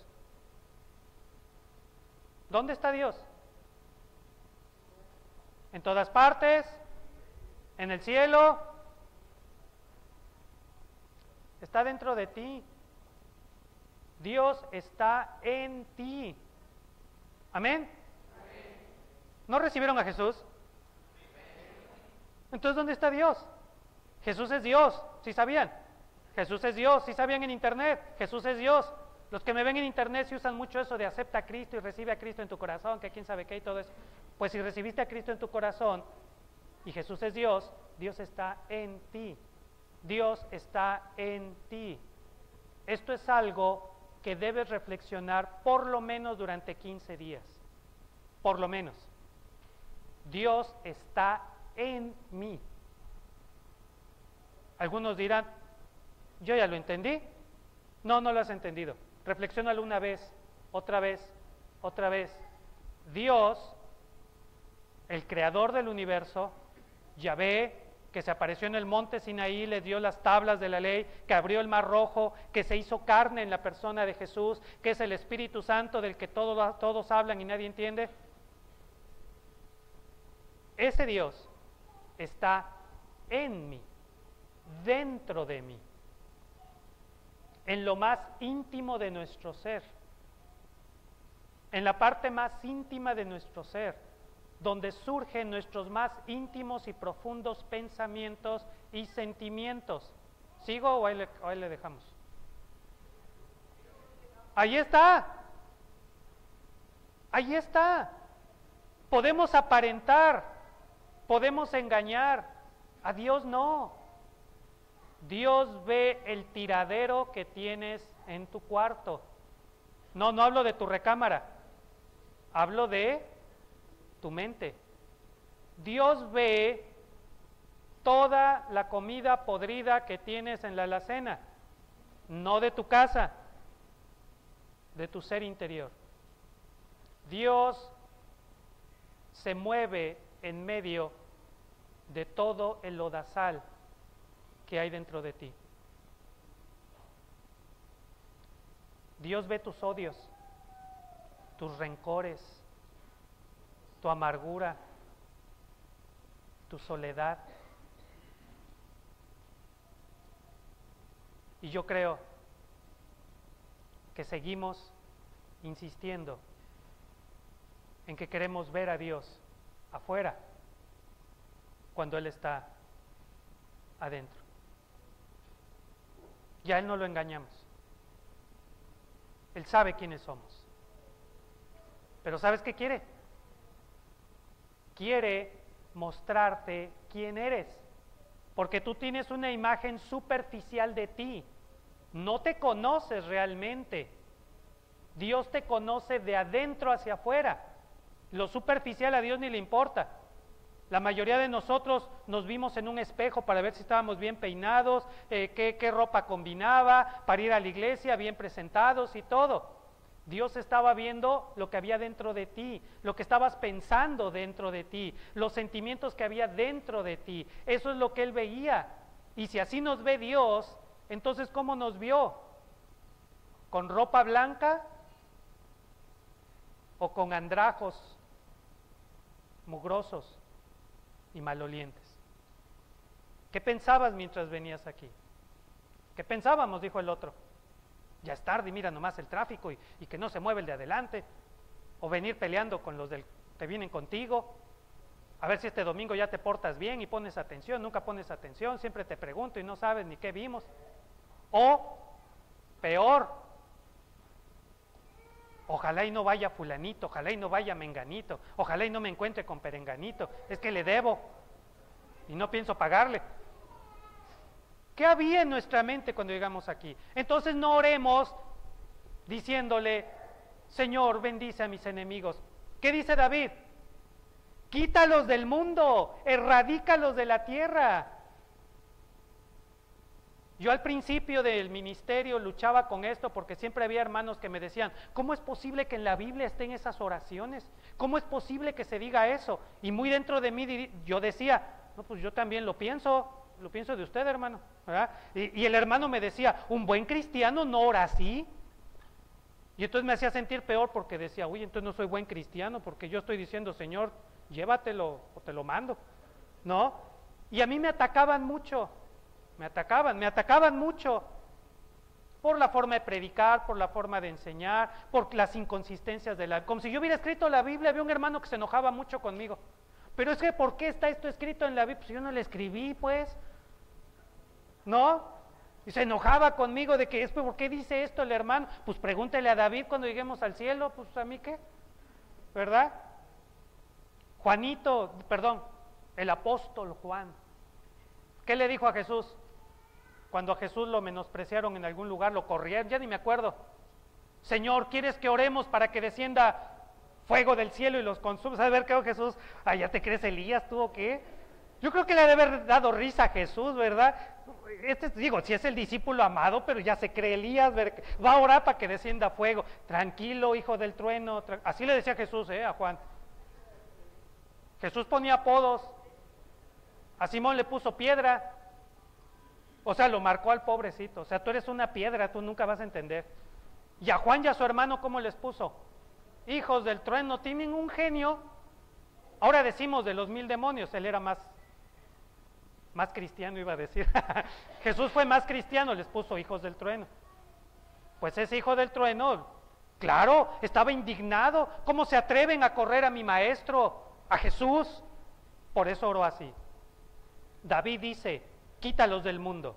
¿Dónde está Dios? ¿En todas partes? ¿En el cielo? Está dentro de ti. Dios está en ti. ¿Amén? ¿No recibieron a Jesús? Entonces, ¿dónde está Dios? Jesús es Dios, ¿sí sabían? Jesús es Dios, ¿sí sabían en internet? Jesús es Dios. Los que me ven en internet sí usan mucho eso de acepta a Cristo y recibe a Cristo en tu corazón, que quién sabe qué y todo eso. Pues si recibiste a Cristo en tu corazón y Jesús es Dios, Dios está en ti. Dios está en ti. Esto es algo que debes reflexionar por lo menos durante quince días. Por lo menos. Dios está en mí. Algunos dirán, yo ya lo entendí. No, no lo has entendido. Reflexiónalo una vez, otra vez, otra vez. Dios, el creador del universo, Yahvé, que se apareció en el monte Sinaí, le dio las tablas de la ley, que abrió el mar rojo, que se hizo carne en la persona de Jesús, que es el Espíritu Santo del que todo, todos hablan y nadie entiende. Ese Dios está en mí, dentro de mí, en lo más íntimo de nuestro ser, en la parte más íntima de nuestro ser, donde surgen nuestros más íntimos y profundos pensamientos y sentimientos. ¿Sigo o ahí le, o ahí le dejamos? Ahí está, ahí está. Podemos aparentar, podemos engañar, a Dios no. Dios ve el tiradero que tienes en tu cuarto. No, no hablo de tu recámara, hablo de tu mente. Dios ve toda la comida podrida que tienes en la alacena, no de tu casa, de tu ser interior. Dios se mueve en medio de todo el lodazal que hay dentro de ti. Dios ve tus odios, tus rencores, tu amargura, tu soledad. Y yo creo que seguimos insistiendo en que queremos ver a Dios afuera cuando Él está adentro. Ya Él no lo engañamos. Él sabe quiénes somos. Pero ¿sabes qué quiere? Quiere mostrarte quién eres, porque tú tienes una imagen superficial de ti, no te conoces realmente. Dios te conoce de adentro hacia afuera. Lo superficial a Dios ni le importa. La mayoría de nosotros nos vimos en un espejo para ver si estábamos bien peinados, eh, qué, qué ropa combinaba, para ir a la iglesia bien presentados y todo. Dios estaba viendo lo que había dentro de ti, lo que estabas pensando dentro de ti, los sentimientos que había dentro de ti. Eso es lo que Él veía. Y si así nos ve Dios, entonces ¿cómo nos vio? ¿Con ropa blanca o con andrajos mugrosos y malolientes? ¿Qué pensabas mientras venías aquí? ¿Qué pensábamos? Dijo el otro. Ya es tarde, mira nomás el tráfico y, y que no se mueve el de adelante. O venir peleando con los del, que vienen contigo. A ver si este domingo ya te portas bien y pones atención. Nunca pones atención, siempre te pregunto y no sabes ni qué vimos. O, peor, ojalá y no vaya fulanito, ojalá y no vaya menganito, ojalá y no me encuentre con perenganito, es que le debo y no pienso pagarle. ¿Qué había en nuestra mente cuando llegamos aquí? Entonces no oremos diciéndole, Señor, bendice a mis enemigos. ¿Qué dice David? Quítalos del mundo, erradícalos de la tierra. Yo al principio del ministerio luchaba con esto porque siempre había hermanos que me decían, ¿cómo es posible que en la Biblia estén esas oraciones? ¿Cómo es posible que se diga eso? Y muy dentro de mí yo decía, no, pues yo también lo pienso. lo pienso de usted, hermano, ¿verdad? Y, y el hermano me decía, un buen cristiano no ora así. Y entonces me hacía sentir peor porque decía, uy, entonces no soy buen cristiano porque yo estoy diciendo, Señor, llévatelo o te lo mando, ¿no? Y a mí me atacaban mucho, me atacaban, me atacaban mucho por la forma de predicar, por la forma de enseñar, por las inconsistencias de la... Como si yo hubiera escrito la Biblia, había un hermano que se enojaba mucho conmigo. Pero es que, ¿por qué está esto escrito en la Biblia? Pues yo no le escribí, pues, ¿no? Y se enojaba conmigo de que, ¿por qué dice esto el hermano? Pues pregúntele a David cuando lleguemos al cielo, pues a mí qué, ¿verdad? Juanito, perdón, el apóstol Juan, ¿qué le dijo a Jesús? Cuando a Jesús lo menospreciaron en algún lugar, lo corrieron, ya ni me acuerdo. Señor, ¿quieres que oremos para que descienda fuego del cielo y los consuma? ¿Sabes ver qué, Jesús? Ay, ¿ya te crees Elías tú o qué? Yo creo que le ha de haber dado risa a Jesús, ¿verdad? Este, digo, si es el discípulo amado, pero ya se cree Elías, va a orar para que descienda fuego. Tranquilo, hijo del trueno. Así le decía Jesús, ¿eh? A Juan. Jesús ponía apodos. A Simón le puso piedra. O sea, lo marcó al pobrecito. O sea, tú eres una piedra, tú nunca vas a entender. Y a Juan y a su hermano, ¿cómo les puso? Hijos del trueno, tienen un genio. Ahora decimos de los mil demonios, él era más, más cristiano, iba a decir. Jesús fue más cristiano, les puso hijos del trueno. Pues ese hijo del trueno, claro, estaba indignado. ¿Cómo se atreven a correr a mi maestro, a Jesús? Por eso oró así. David dice, quítalos del mundo.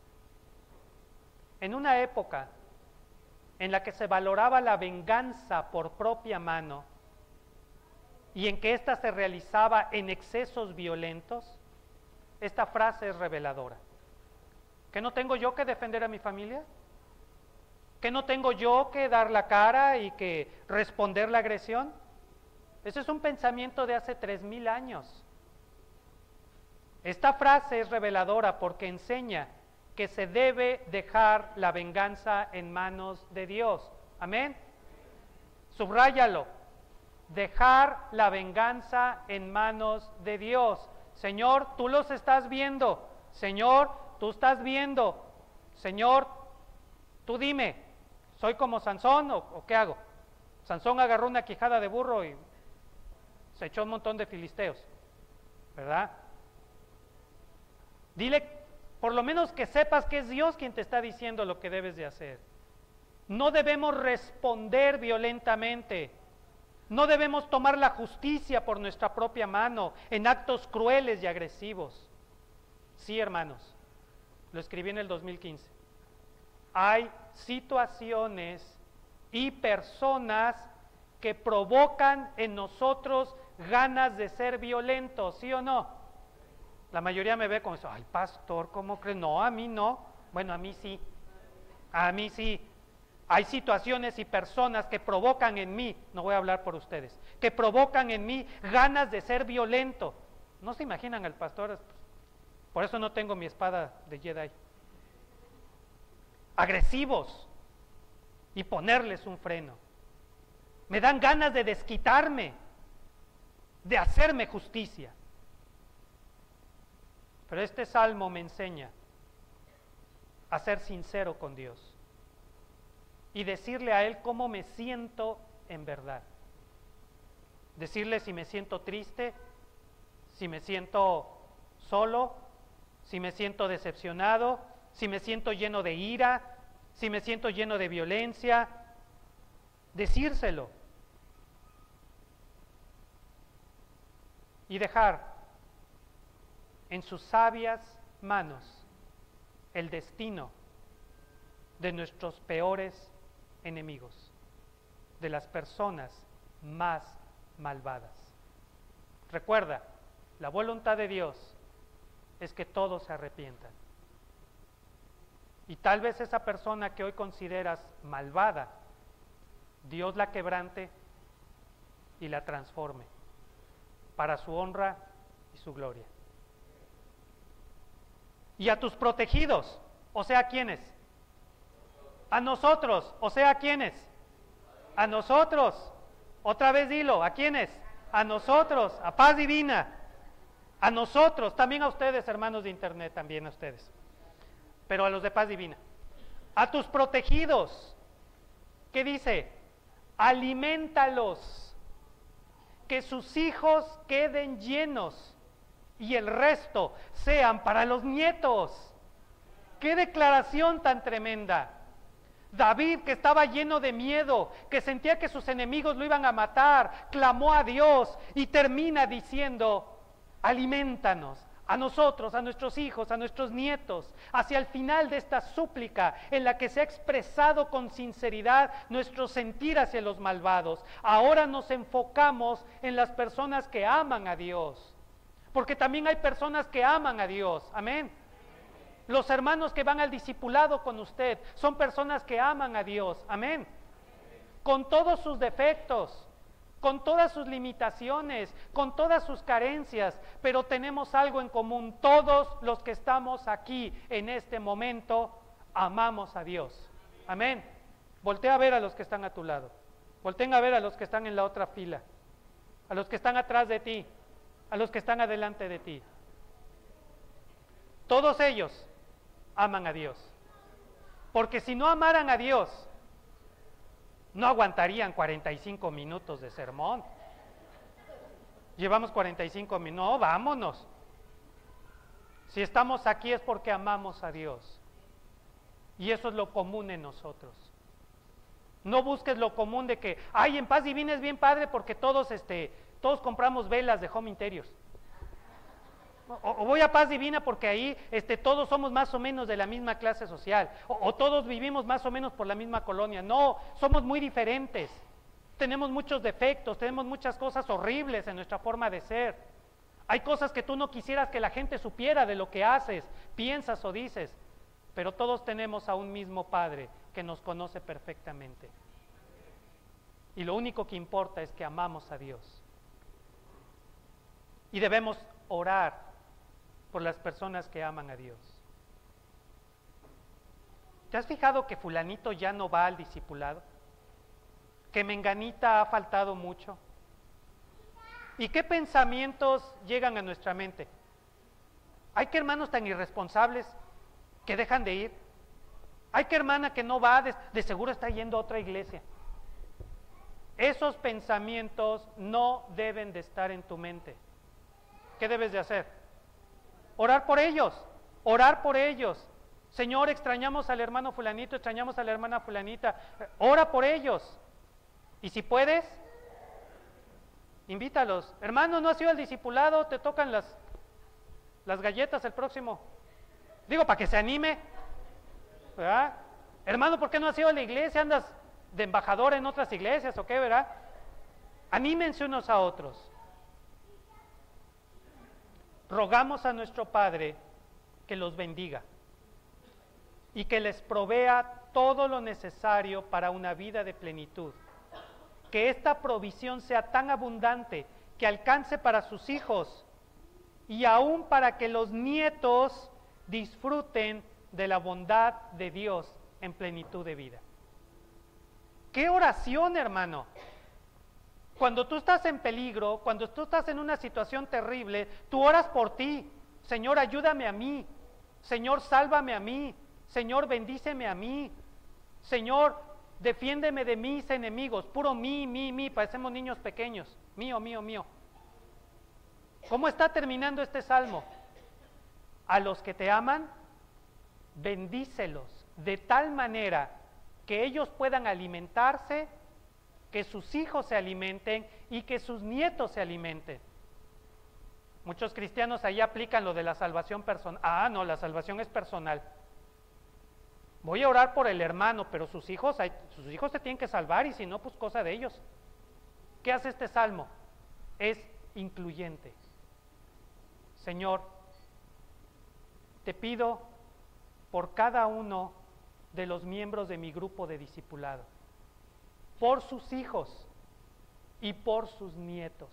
En una época en la que se valoraba la venganza por propia mano y en que ésta se realizaba en excesos violentos, esta frase es reveladora. ¿Que no tengo yo que defender a mi familia? ¿Que no tengo yo que dar la cara y que responder la agresión? Ese es un pensamiento de hace tres mil años. Esta frase es reveladora porque enseña que se debe dejar la venganza en manos de Dios. Amén. Subráyalo. Dejar la venganza en manos de Dios. Señor, tú los estás viendo. Señor, tú estás viendo. Señor, tú dime, ¿soy como Sansón o, o qué hago? Sansón agarró una quijada de burro y se echó un montón de filisteos, ¿verdad? Dile, por lo menos que sepas que es Dios quien te está diciendo lo que debes de hacer. No debemos responder violentamente. No debemos tomar la justicia por nuestra propia mano en actos crueles y agresivos. Sí, hermanos, lo escribí en el dos mil quince. Hay situaciones y personas que provocan en nosotros ganas de ser violentos, ¿sí o no? La mayoría me ve como eso, ay, pastor, ¿cómo crees? No, a mí no. Bueno, a mí sí. A mí sí. Hay situaciones y personas que provocan en mí, no voy a hablar por ustedes, que provocan en mí ganas de ser violento. No se imaginan al pastor, por eso no tengo mi espada de Jedi. Agresivos y ponerles un freno. Me dan ganas de desquitarme, de hacerme justicia. Pero este salmo me enseña a ser sincero con Dios y decirle a Él cómo me siento en verdad. Decirle si me siento triste, si me siento solo, si me siento decepcionado, si me siento lleno de ira, si me siento lleno de violencia. Decírselo. Y dejar en sus sabias manos el destino de nuestros peores enemigos, de las personas más malvadas. Recuerda, la voluntad de Dios es que todos se arrepientan. Y tal vez esa persona que hoy consideras malvada, Dios la quebrante y la transforme para su honra y su gloria. Y a tus protegidos, o sea, ¿a quiénes? A nosotros, o sea, ¿a quiénes? A nosotros. Otra vez dilo, ¿a quiénes? A nosotros, a paz divina. A nosotros, también a ustedes, hermanos de internet, también a ustedes. Pero a los de Paz Divina. A tus protegidos. ¿Qué dice? Aliméntalos. Que sus hijos queden llenos y el resto sean para los nietos. ¡Qué declaración tan tremenda! David, que estaba lleno de miedo, que sentía que sus enemigos lo iban a matar, clamó a Dios y termina diciendo: aliméntanos, a nosotros, a nuestros hijos, a nuestros nietos. Hacia el final de esta súplica en la que se ha expresado con sinceridad nuestro sentir hacia los malvados, ahora nos enfocamos en las personas que aman a Dios, porque también hay personas que aman a Dios, amén. Los hermanos que van al discipulado con usted son personas que aman a Dios, amén. Con todos sus defectos, con todas sus limitaciones, con todas sus carencias, pero tenemos algo en común. Todos los que estamos aquí en este momento amamos a Dios, amén. Voltea a ver a los que están a tu lado, volteen a ver a los que están en la otra fila, a los que están atrás de ti, a los que están adelante de ti. Todos ellos aman a Dios, porque si no amaran a Dios, no aguantarían cuarenta y cinco minutos de sermón. Llevamos cuarenta y cinco minutos, no, vámonos. Si estamos aquí es porque amamos a Dios, y eso es lo común en nosotros. No busques lo común de que, ay, en Paz Divina es bien padre porque todos, este, todos compramos velas de Home Interiors. O, o voy a Paz Divina porque ahí este, todos somos más o menos de la misma clase social, o, o todos vivimos más o menos por la misma colonia. No, somos muy diferentes, tenemos muchos defectos, tenemos muchas cosas horribles en nuestra forma de ser. Hay cosas que tú no quisieras que la gente supiera de lo que haces, piensas o dices, pero todos tenemos a un mismo Padre que nos conoce perfectamente. Y lo único que importa es que amamos a Dios. Y debemos orar por las personas que aman a Dios. ¿Te has fijado que fulanito ya no va al discipulado? ¿Que menganita ha faltado mucho? ¿Y qué pensamientos llegan a nuestra mente? Hay que hermanos tan irresponsables que dejan de ir. Hay que hermana que no va, de, de seguro está yendo a otra iglesia. Esos pensamientos no deben de estar en tu mente. ¿Qué debes de hacer? Orar por ellos, orar por ellos. Señor, extrañamos al hermano fulanito, extrañamos a la hermana fulanita. Ora por ellos. Y si puedes, invítalos. Hermano, ¿no has ido al discipulado? Te tocan las, las galletas el próximo. Digo, para que se anime, ¿verdad? Hermano, ¿por qué no has ido a la iglesia? ¿Andas de embajador en otras iglesias o qué, verdad? Anímense unos a otros. Rogamos a nuestro Padre que los bendiga y que les provea todo lo necesario para una vida de plenitud. Que esta provisión sea tan abundante que alcance para sus hijos y aún para que los nietos disfruten de la bondad de Dios en plenitud de vida. ¡Qué oración, hermano! Cuando tú estás en peligro, cuando tú estás en una situación terrible, tú oras por ti. Señor, ayúdame a mí. Señor, sálvame a mí. Señor, bendíceme a mí. Señor, defiéndeme de mis enemigos. Puro mí, mí, mí. Parecemos niños pequeños. Mío, mío, mío. ¿Cómo está terminando este salmo? A los que te aman, bendícelos de tal manera que ellos puedan alimentarse, que sus hijos se alimenten y que sus nietos se alimenten. Muchos cristianos ahí aplican lo de la salvación personal. Ah, no, la salvación es personal. Voy a orar por el hermano, pero sus hijos, sus hijos se tienen que salvar y si no, pues cosa de ellos. ¿Qué hace este salmo? Es incluyente. Señor, te pido por cada uno de los miembros de mi grupo de discipulado, por sus hijos y por sus nietos.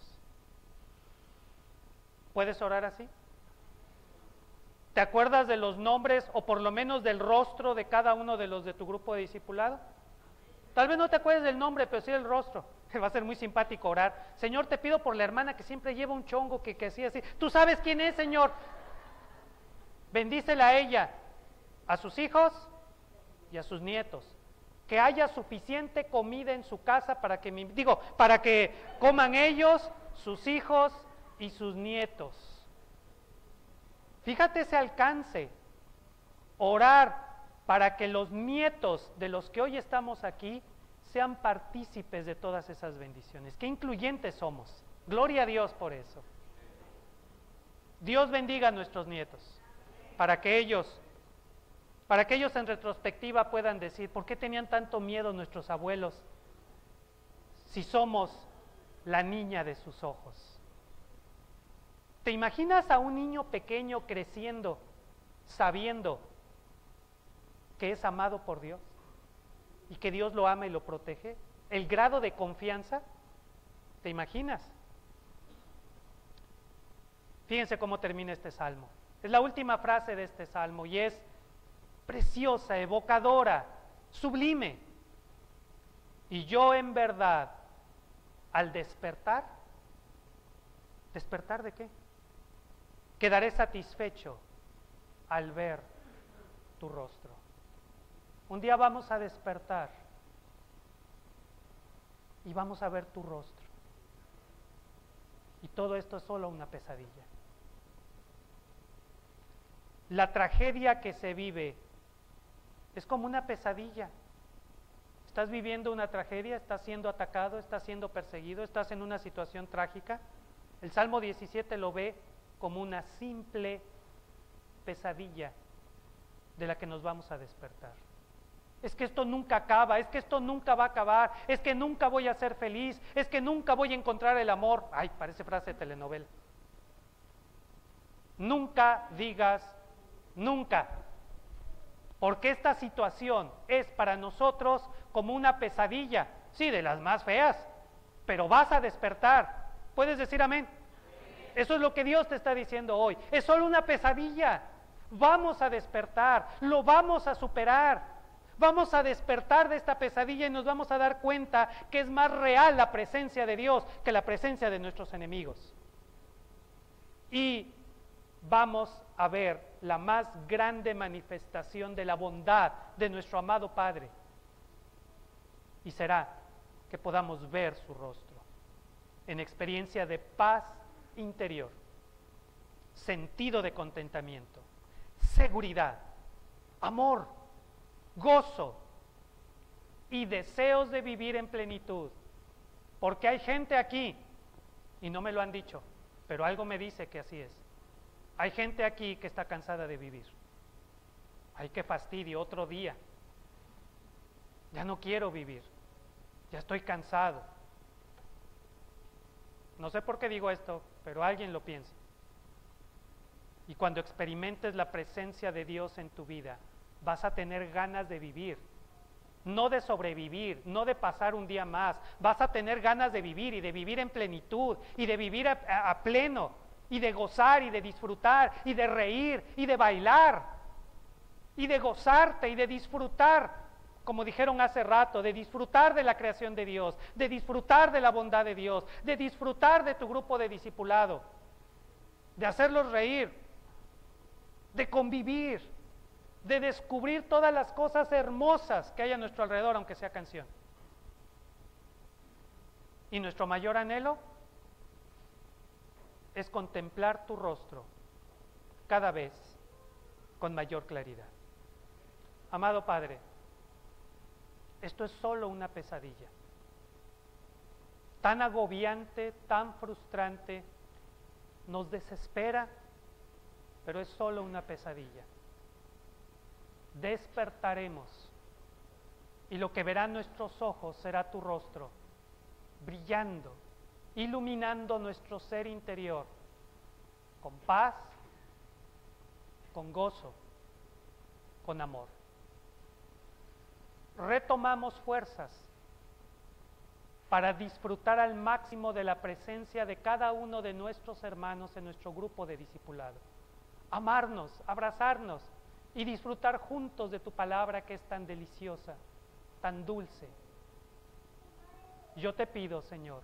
¿Puedes orar así? ¿Te acuerdas de los nombres o por lo menos del rostro de cada uno de los de tu grupo de discipulado? Tal vez no te acuerdes del nombre, pero sí del rostro. Va a ser muy simpático orar. Señor, te pido por la hermana que siempre lleva un chongo, que, que así, así. Tú sabes quién es, Señor. Bendícela a ella, a sus hijos y a sus nietos. Que haya suficiente comida en su casa para que, mi, digo, para que coman ellos, sus hijos y sus nietos. Fíjate ese alcance. Orar para que los nietos de los que hoy estamos aquí sean partícipes de todas esas bendiciones. Qué incluyentes somos. Gloria a Dios por eso. Dios bendiga a nuestros nietos, para que ellos, para que ellos en retrospectiva puedan decir, ¿por qué tenían tanto miedo nuestros abuelos si somos la niña de sus ojos? ¿Te imaginas a un niño pequeño creciendo, sabiendo que es amado por Dios y que Dios lo ama y lo protege? El grado de confianza, ¿te imaginas? Fíjense cómo termina este salmo. Es la última frase de este salmo y es preciosa, evocadora, sublime. Y yo en verdad, al despertar, ¿despertar de qué? Quedaré satisfecho al ver tu rostro. Un día vamos a despertar y vamos a ver tu rostro. Y todo esto es solo una pesadilla. La tragedia que se vive es como una pesadilla. ¿Estás viviendo una tragedia? ¿Estás siendo atacado? ¿Estás siendo perseguido? ¿Estás en una situación trágica? El Salmo diecisiete lo ve como una simple pesadilla de la que nos vamos a despertar. Es que esto nunca acaba, es que esto nunca va a acabar, es que nunca voy a ser feliz, es que nunca voy a encontrar el amor. Ay, parece frase de telenovela. Nunca digas nunca, porque esta situación es para nosotros como una pesadilla, sí, de las más feas, pero vas a despertar. ¿Puedes decir amén? Eso es lo que Dios te está diciendo hoy. Es solo una pesadilla. Vamos a despertar, lo vamos a superar. Vamos a despertar de esta pesadilla y nos vamos a dar cuenta que es más real la presencia de Dios que la presencia de nuestros enemigos. Y vamos a ver la más grande manifestación de la bondad de nuestro amado Padre. Y será que podamos ver su rostro en experiencia de paz interior, sentido de contentamiento, seguridad, amor, gozo y deseos de vivir en plenitud. Porque hay gente aquí, y no me lo han dicho, pero algo me dice que así es. Hay gente aquí que está cansada de vivir. Ay, qué fastidio, otro día. Ya no quiero vivir. Ya estoy cansado. No sé por qué digo esto, pero alguien lo piensa. Y cuando experimentes la presencia de Dios en tu vida, vas a tener ganas de vivir, no de sobrevivir, no de pasar un día más. Vas a tener ganas de vivir y de vivir en plenitud y de vivir a, a, a pleno y de gozar y de disfrutar y de reír y de bailar y de gozarte y de disfrutar, como dijeron hace rato, de disfrutar de la creación de Dios, de disfrutar de la bondad de Dios, de disfrutar de tu grupo de discipulado, de hacerlos reír, de convivir, de descubrir todas las cosas hermosas que hay a nuestro alrededor, aunque sea canción. Y nuestro mayor anhelo es contemplar tu rostro cada vez con mayor claridad. Amado Padre, esto es solo una pesadilla, tan agobiante, tan frustrante, nos desespera, pero es solo una pesadilla. Despertaremos y lo que verán nuestros ojos será tu rostro, brillando, iluminando nuestro ser interior, con paz, con gozo, con amor. Retomamos fuerzas para disfrutar al máximo de la presencia de cada uno de nuestros hermanos en nuestro grupo de discipulado. Amarnos, abrazarnos y disfrutar juntos de tu palabra que es tan deliciosa, tan dulce. yo te pido, Señor,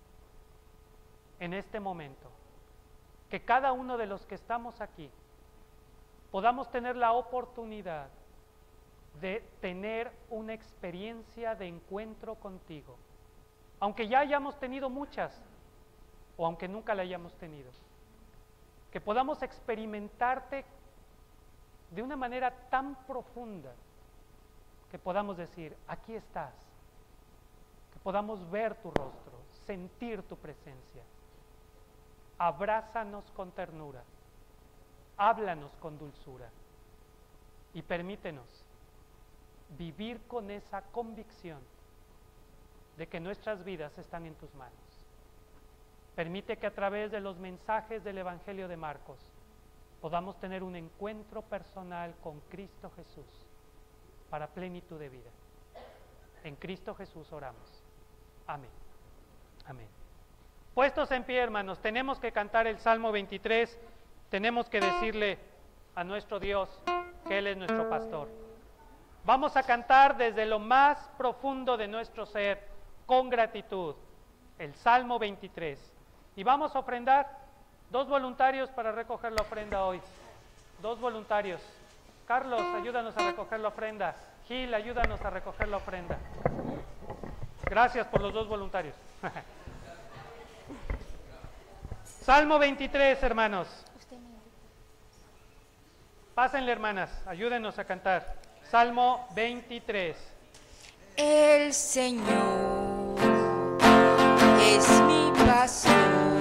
en este momento, que cada uno de los que estamos aquí podamos tener la oportunidad de tener una experiencia de encuentro contigo, aunque ya hayamos tenido muchas o aunque nunca la hayamos tenido, que podamos experimentarte de una manera tan profunda que podamos decir, aquí estás, que podamos ver tu rostro, sentir tu presencia. Abrázanos con ternura, háblanos con dulzura y permítenos vivir con esa convicción de que nuestras vidas están en tus manos. Permite que a través de los mensajes del Evangelio de Marcos podamos tener un encuentro personal con Cristo Jesús para plenitud de vida. En Cristo Jesús oramos. Amén. Amén. Puestos en pie, hermanos, tenemos que cantar el Salmo veintitrés, tenemos que decirle a nuestro Dios que Él es nuestro pastor. Vamos a cantar desde lo más profundo de nuestro ser, con gratitud, el Salmo veintitrés. Y vamos a ofrendar. Dos voluntarios para recoger la ofrenda hoy. Dos voluntarios. Carlos, ayúdanos a recoger la ofrenda. Gil, ayúdanos a recoger la ofrenda. Gracias por los dos voluntarios. Salmo veintitrés, hermanos. Pásenle, hermanas, ayúdenos a cantar. Salmo veintitrés. El Señor es mi pastor,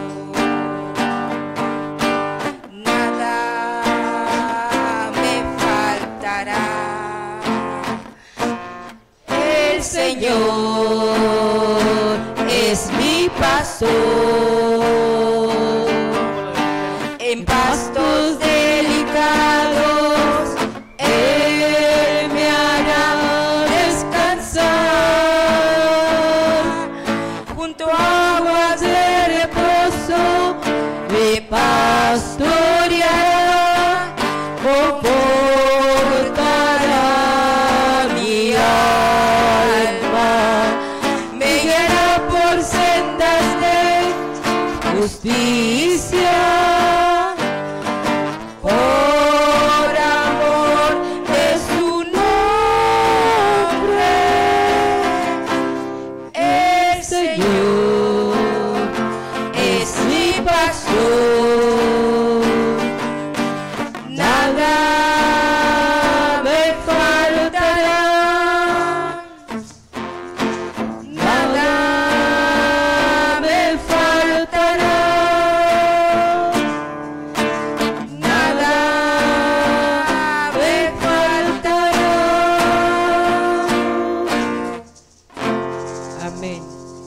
nada me faltará. El Señor es mi pastor, en pastos delicados Él me hará descansar, junto a aguas de reposo me pastoreará, confortará mi alma, me guiará por sendas de justicia, por amor de su nombre. El Señor es mi pastor, nada me faltará, nada me faltará, nada me faltará. Amén.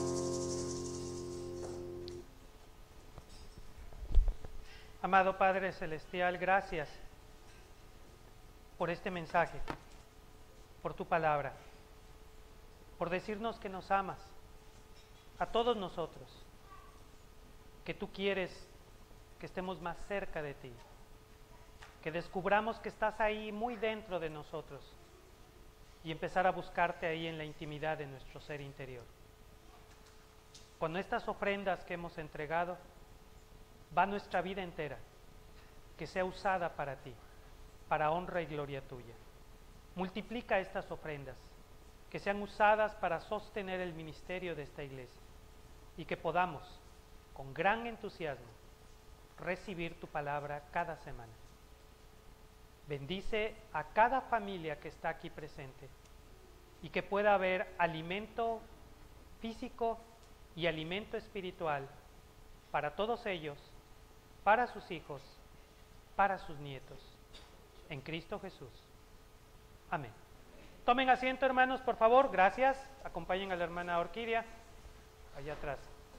Amado Padre Celestial, gracias por este mensaje, por tu palabra, por decirnos que nos amas, a todos nosotros, que tú quieres que estemos más cerca de ti, que descubramos que estás ahí muy dentro de nosotros y empezar a buscarte ahí en la intimidad de nuestro ser interior. Con estas ofrendas que hemos entregado, va nuestra vida entera, que sea usada para ti, para honra y gloria tuya. Multiplica estas ofrendas, que sean usadas para sostener el ministerio de esta iglesia y que podamos, con gran entusiasmo, recibir tu palabra cada semana. Bendice a cada familia que está aquí presente y que pueda haber alimento físico y alimento espiritual para todos ellos, para sus hijos, para sus nietos, en Cristo Jesús. Amén. Tomen asiento, hermanos, por favor, gracias. Acompañen a la hermana Orquídea, allá atrás.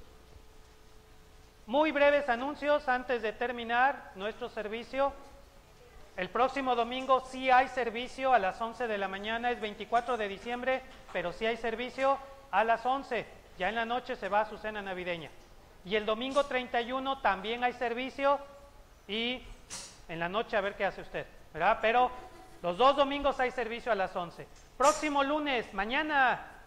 Muy breves anuncios antes de terminar nuestro servicio. El próximo domingo sí hay servicio a las once de la mañana, es veinticuatro de diciembre, pero sí hay servicio a las once. Ya en la noche se va a su cena navideña. Y el domingo treinta y uno también hay servicio y en la noche a ver qué hace usted, ¿verdad? Pero los dos domingos hay servicio a las once. Próximo lunes, mañana,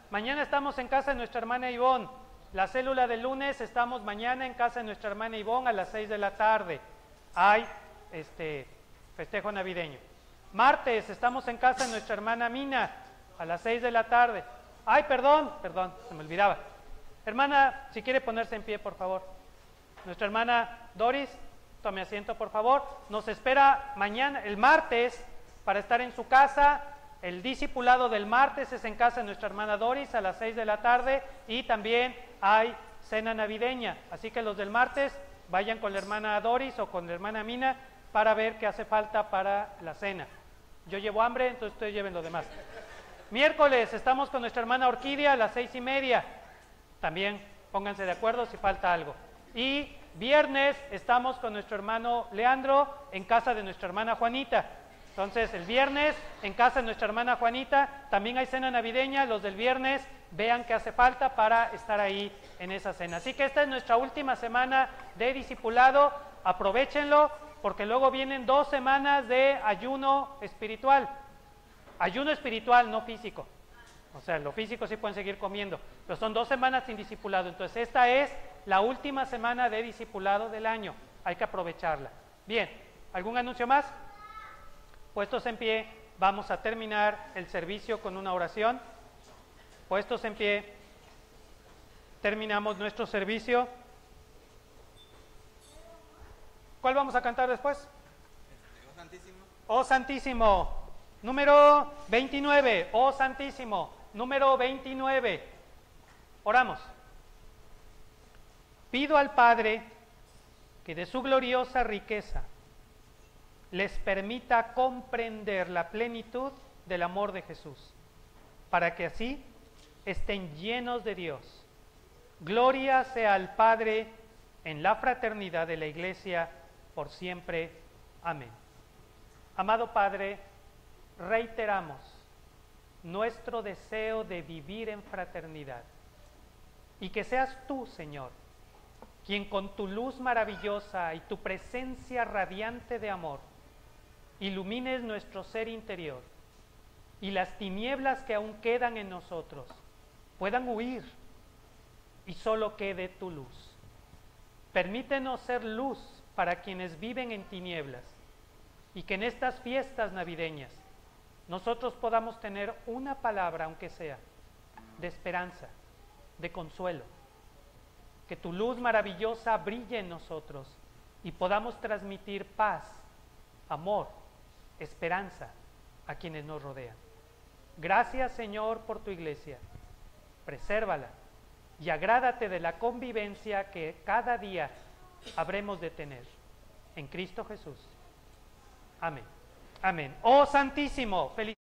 Mañana estamos en casa de nuestra hermana Ivonne. La célula del lunes estamos mañana en casa de nuestra hermana Ivonne a las seis de la tarde. Hay este festejo navideño. Martes estamos en casa de nuestra hermana Mina a las seis de la tarde. Ay, perdón, perdón, se me olvidaba. Hermana, si quiere ponerse en pie, por favor. Nuestra hermana Doris, tome asiento, por favor. Nos espera mañana, el martes, para estar en su casa. El discipulado del martes es en casa de nuestra hermana Doris a las seis de la tarde y también hay cena navideña. Así que los del martes vayan con la hermana Doris o con la hermana Mina para ver qué hace falta para la cena. Yo llevo hambre, entonces ustedes lleven lo demás. Miércoles estamos con nuestra hermana Orquídea a las seis y media. También pónganse de acuerdo si falta algo. Y viernes estamos con nuestro hermano Leandro en casa de nuestra hermana Juanita. Entonces el viernes en casa de nuestra hermana Juanita también hay cena navideña. Los del viernes vean qué hace falta para estar ahí en esa cena. Así que esta es nuestra última semana de discipulado. Aprovéchenlo porque luego vienen dos semanas de ayuno espiritual. Ayuno espiritual, no físico. O sea, lo físico sí pueden seguir comiendo, pero son dos semanas sin discipulado. Entonces esta es la última semana de discipulado del año. Hay que aprovecharla. Bien, ¿algún anuncio más? Puestos en pie, vamos a terminar el servicio con una oración. Puestos en pie, terminamos nuestro servicio. ¿Cuál vamos a cantar después? Oh Santísimo. Oh Santísimo. Número veintinueve. Oh Santísimo. Número veintinueve. Oramos. Pido al Padre que de su gloriosa riqueza les permita comprender la plenitud del amor de Jesús, para que así estén llenos de Dios. Gloria sea al Padre en la fraternidad de la Iglesia por siempre. Amén. Amado Padre, reiteramos nuestro deseo de vivir en fraternidad y que seas tú, Señor, quien con tu luz maravillosa y tu presencia radiante de amor ilumines nuestro ser interior y las tinieblas que aún quedan en nosotros puedan huir y solo quede tu luz. Permítenos ser luz para quienes viven en tinieblas y que en estas fiestas navideñas nosotros podamos tener una palabra, aunque sea, de esperanza, de consuelo. Que tu luz maravillosa brille en nosotros y podamos transmitir paz, amor, esperanza a quienes nos rodean. Gracias, Señor, por tu iglesia. Presérvala y agrádate de la convivencia que cada día habremos de tener. En Cristo Jesús. Amén. Amén. Oh Santísimo, feliz.